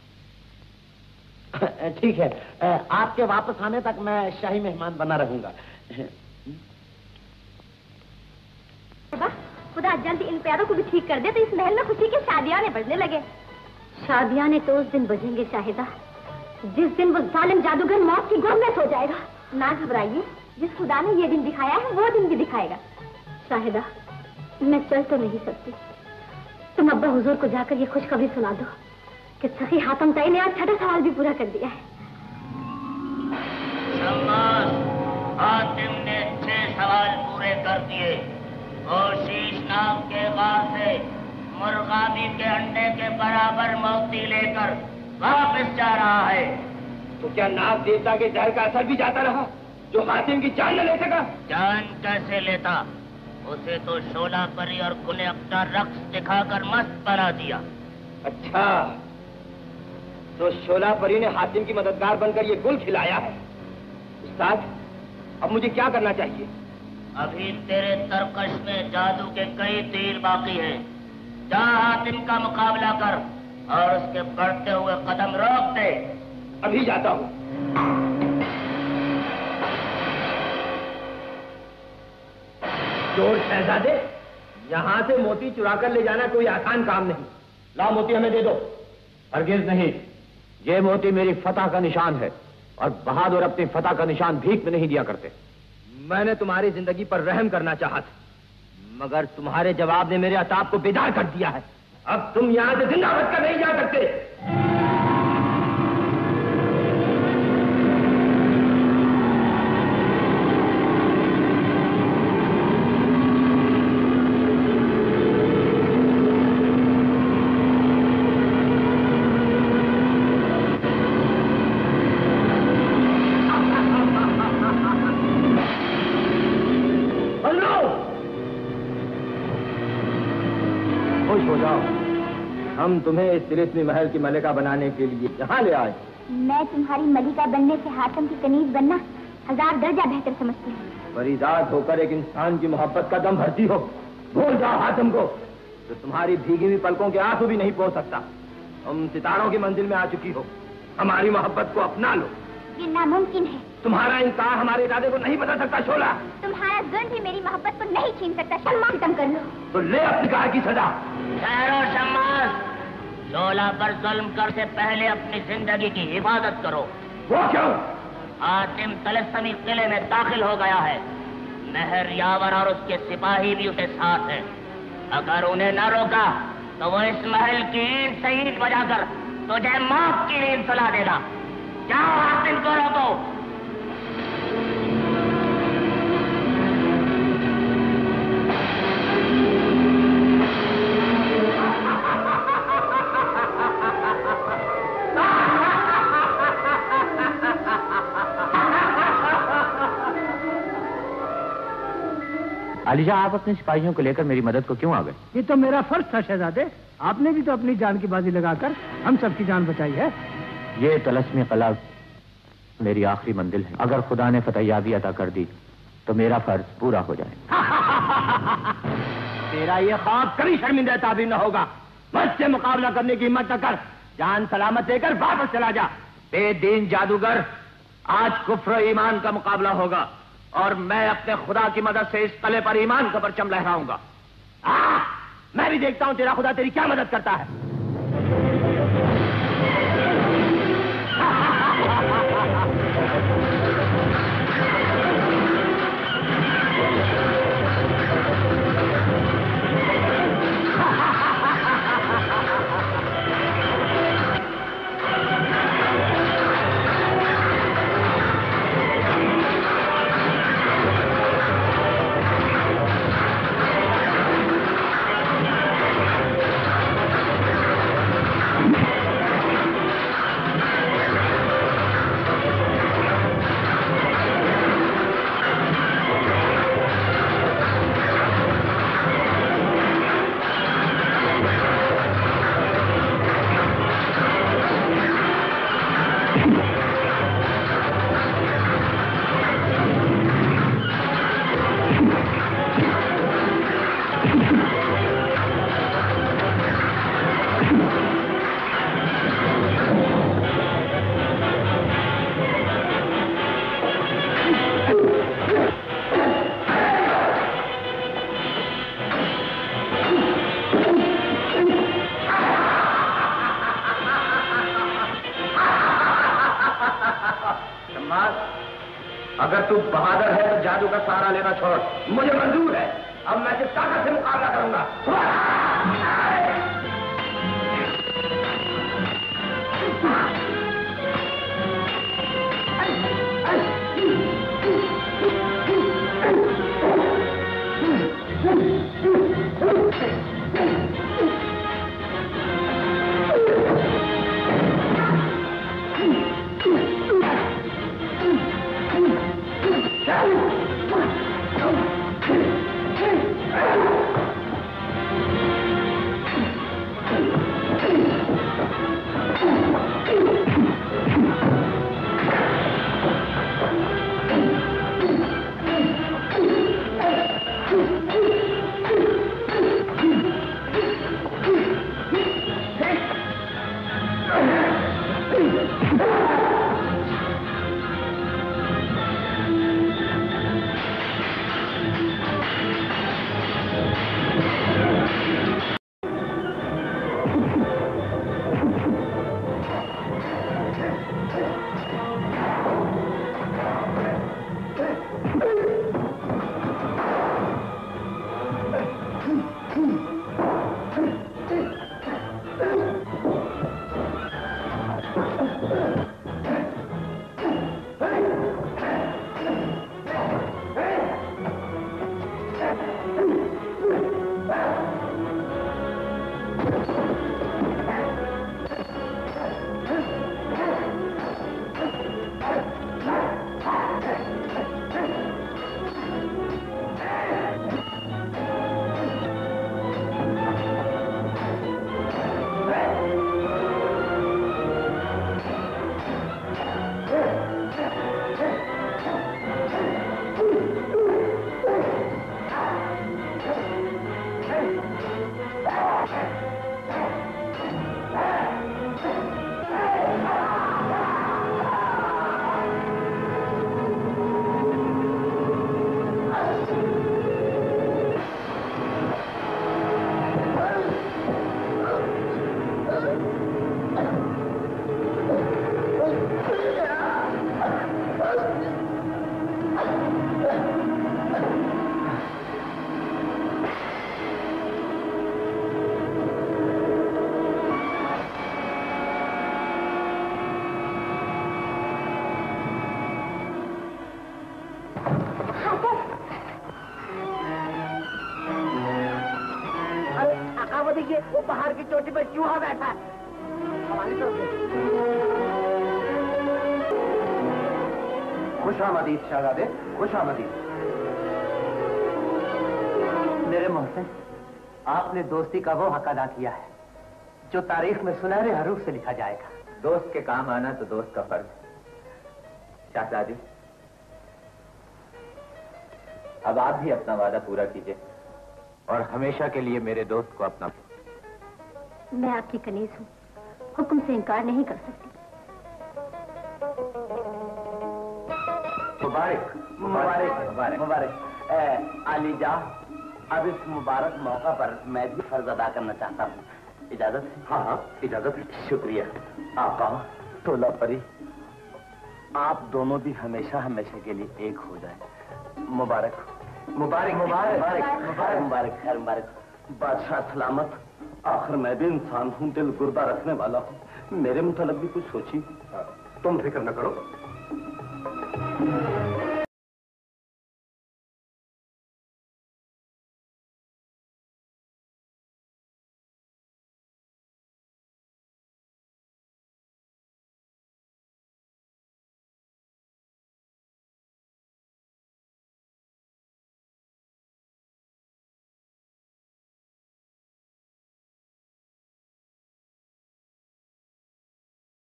ठीक है, आपके वापस आने तक मैं शाही मेहमान बना रहूंगा। खुदा जल्दी इन प्यारों को भी ठीक कर दे तो इस महल में खुशी के शादियाने बजने लगे। शादियाने तो उस दिन बजेंगे शाहिदा, जिस दिन वो जालिम जादूगर मौत की गोद में सो जाएगा। ना घबराइए, जिस खुदा ने ये दिन दिखाया है वो दिन भी दिखाएगा। शाहिदा, मैं चल तो नहीं सकती, तुम अब्बा हुजूर को जाकर ये खुशखबरी सुना दो कि सखी हातम ताई ने आज छठा सवाल भी पूरा कर दिया है। हातिम ने 6 सवाल पूरे कर दिए और शीशनाग के गार से मुर्गाबी के अंडे के बराबर मोती लेकर वापस जा रहा है। तो क्या नाग देवता के जहर का असर भी जाता रहा, जो हातिम की जान न ले सका? जान कैसे लेता? उसे तो शोला परी और गुले अख्तर रक्स दिखाकर मस्त बना दिया। अच्छा, तो शोला परी ने हातिम की मददगार बनकर ये गुल खिलाया है। उस्ताद, अब मुझे क्या करना चाहिए? अभी तेरे तरकश में जादू के कई तीर बाकी हैं। जा हातिम का मुकाबला कर और उसके बढ़ते हुए कदम रोक दे। अभी जाता हूँ। चोर शहजादे, यहाँ से मोती चुरा कर ले जाना कोई आसान काम नहीं। लाओ मोती हमें दे दो। हरगिज नहीं, ये मोती मेरी फतह का निशान है और बहादुर अपनी फतह का निशान भीख में नहीं दिया करते। मैंने तुम्हारी जिंदगी पर रहम करना चाहा था, मगर तुम्हारे जवाब ने मेरे अताब को बेदार कर दिया है। अब तुम यहाँ से जिंदा बच कर नहीं जा सकते। हम तुम्हें इस तिलिस्मी महल की मलिका बनाने के लिए यहाँ ले आए। मैं तुम्हारी मलिका बनने से हातिम की कनीज बनना 1000 दर्जा बेहतर समझती हूँ। फरीदात होकर एक इंसान की मोहब्बत का दम भरती हो। भूल जाओ हातिम को, तो तुम्हारी भीगी हुई पलकों के आंसू भी नहीं पहुँच सकता। तुम सितारों की मंजिल में आ चुकी हो, हमारी मोहब्बत को अपना लो। ये नामुमकिन है। तुम्हारा इनकार हमारे इरादे को नहीं बदल सकता शोला। तुम्हारा जुल्म भी मेरी मोहब्बत को नहीं छीन सकता। शम्मा, खत्म कर लो। तो ले अपनी कार की सजा। ठहरो शम्मास, शोला पर जुल्म कर से पहले अपनी जिंदगी की हिफाजत करो। वो क्यों? हातिम तलस्समी किले में दाखिल हो गया है। महर यावर और उसके सिपाही भी उसके साथ हैं। अगर उन्हें न रोका तो वो इस महल की ईंट से ईंट बजाकर तुझे मौत की नींद सुला देगा। जाओ हातिम को रोको। अलीजा, आप अपने सिपाहियों को लेकर मेरी मदद को क्यों आ गए? ये तो मेरा फर्ज था शहजादे, आपने भी तो अपनी जान की बाजी लगाकर हम सबकी जान बचाई है। ये तलस्मी कला मेरी आखिरी मंजिल है। अगर खुदा ने फतहयाबी अता कर दी तो मेरा फर्ज पूरा हो जाए। तेरा ये ख्वाब कभी शर्मिंदा ताबीर न होगा। मुझसे मुकाबला करने की हिम्मत न कर, जान सलामत लेकर वापस चला जा। बेदीन जादूगर, आज कुफ्र और ईमान का मुकाबला होगा और मैं अपने खुदा की मदद से इस तले पर ईमान का परचम लहराऊंगा। मैं भी देखता हूं तेरा खुदा तेरी क्या मदद करता है। अगर तू बहादुर है तो जादू का सहारा लेना छोड़, मुझे मंजूर है। अब मैं किस ताकत से मुकाबला करूंगा। वो पहाड़ की चोटी पर चूहा बैठा है। हमारी तरफ खुशामदीद शहजादे, खुशामदीद। मेरे मोहसिन, आपने दोस्ती का वो हक अदा किया है जो तारीख में सुनहरे हरूफ से लिखा जाएगा। दोस्त के काम आना तो दोस्त का फर्ज है। शहजादी, अब आप भी अपना वादा पूरा कीजिए और हमेशा के लिए मेरे दोस्त को अपना। मैं आपकी कनीज हूँ, हुक्म से इनकार नहीं कर सकती। मुबारक मुबारक मुबारक मुबारक। आलीजा, अब इस मुबारक मौका पर मैं भी फर्ज अदा करना चाहता हूँ। इजाजत है? हाँ हाँ, इजाजत है। शुक्रिया। आका, तोला परी, आप दोनों भी हमेशा हमेशा के लिए एक हो जाए। मुबारक मुबारक मुबारक मुबारक मुबारक, खैर मुबारक। बादशाह सलामत। आखिर मैं भी इंसान हूँ, दिल गुर्दा रखने वाला हूँ। मेरे मुतालिक भी कुछ सोचिए। तुम फिक्र न करो,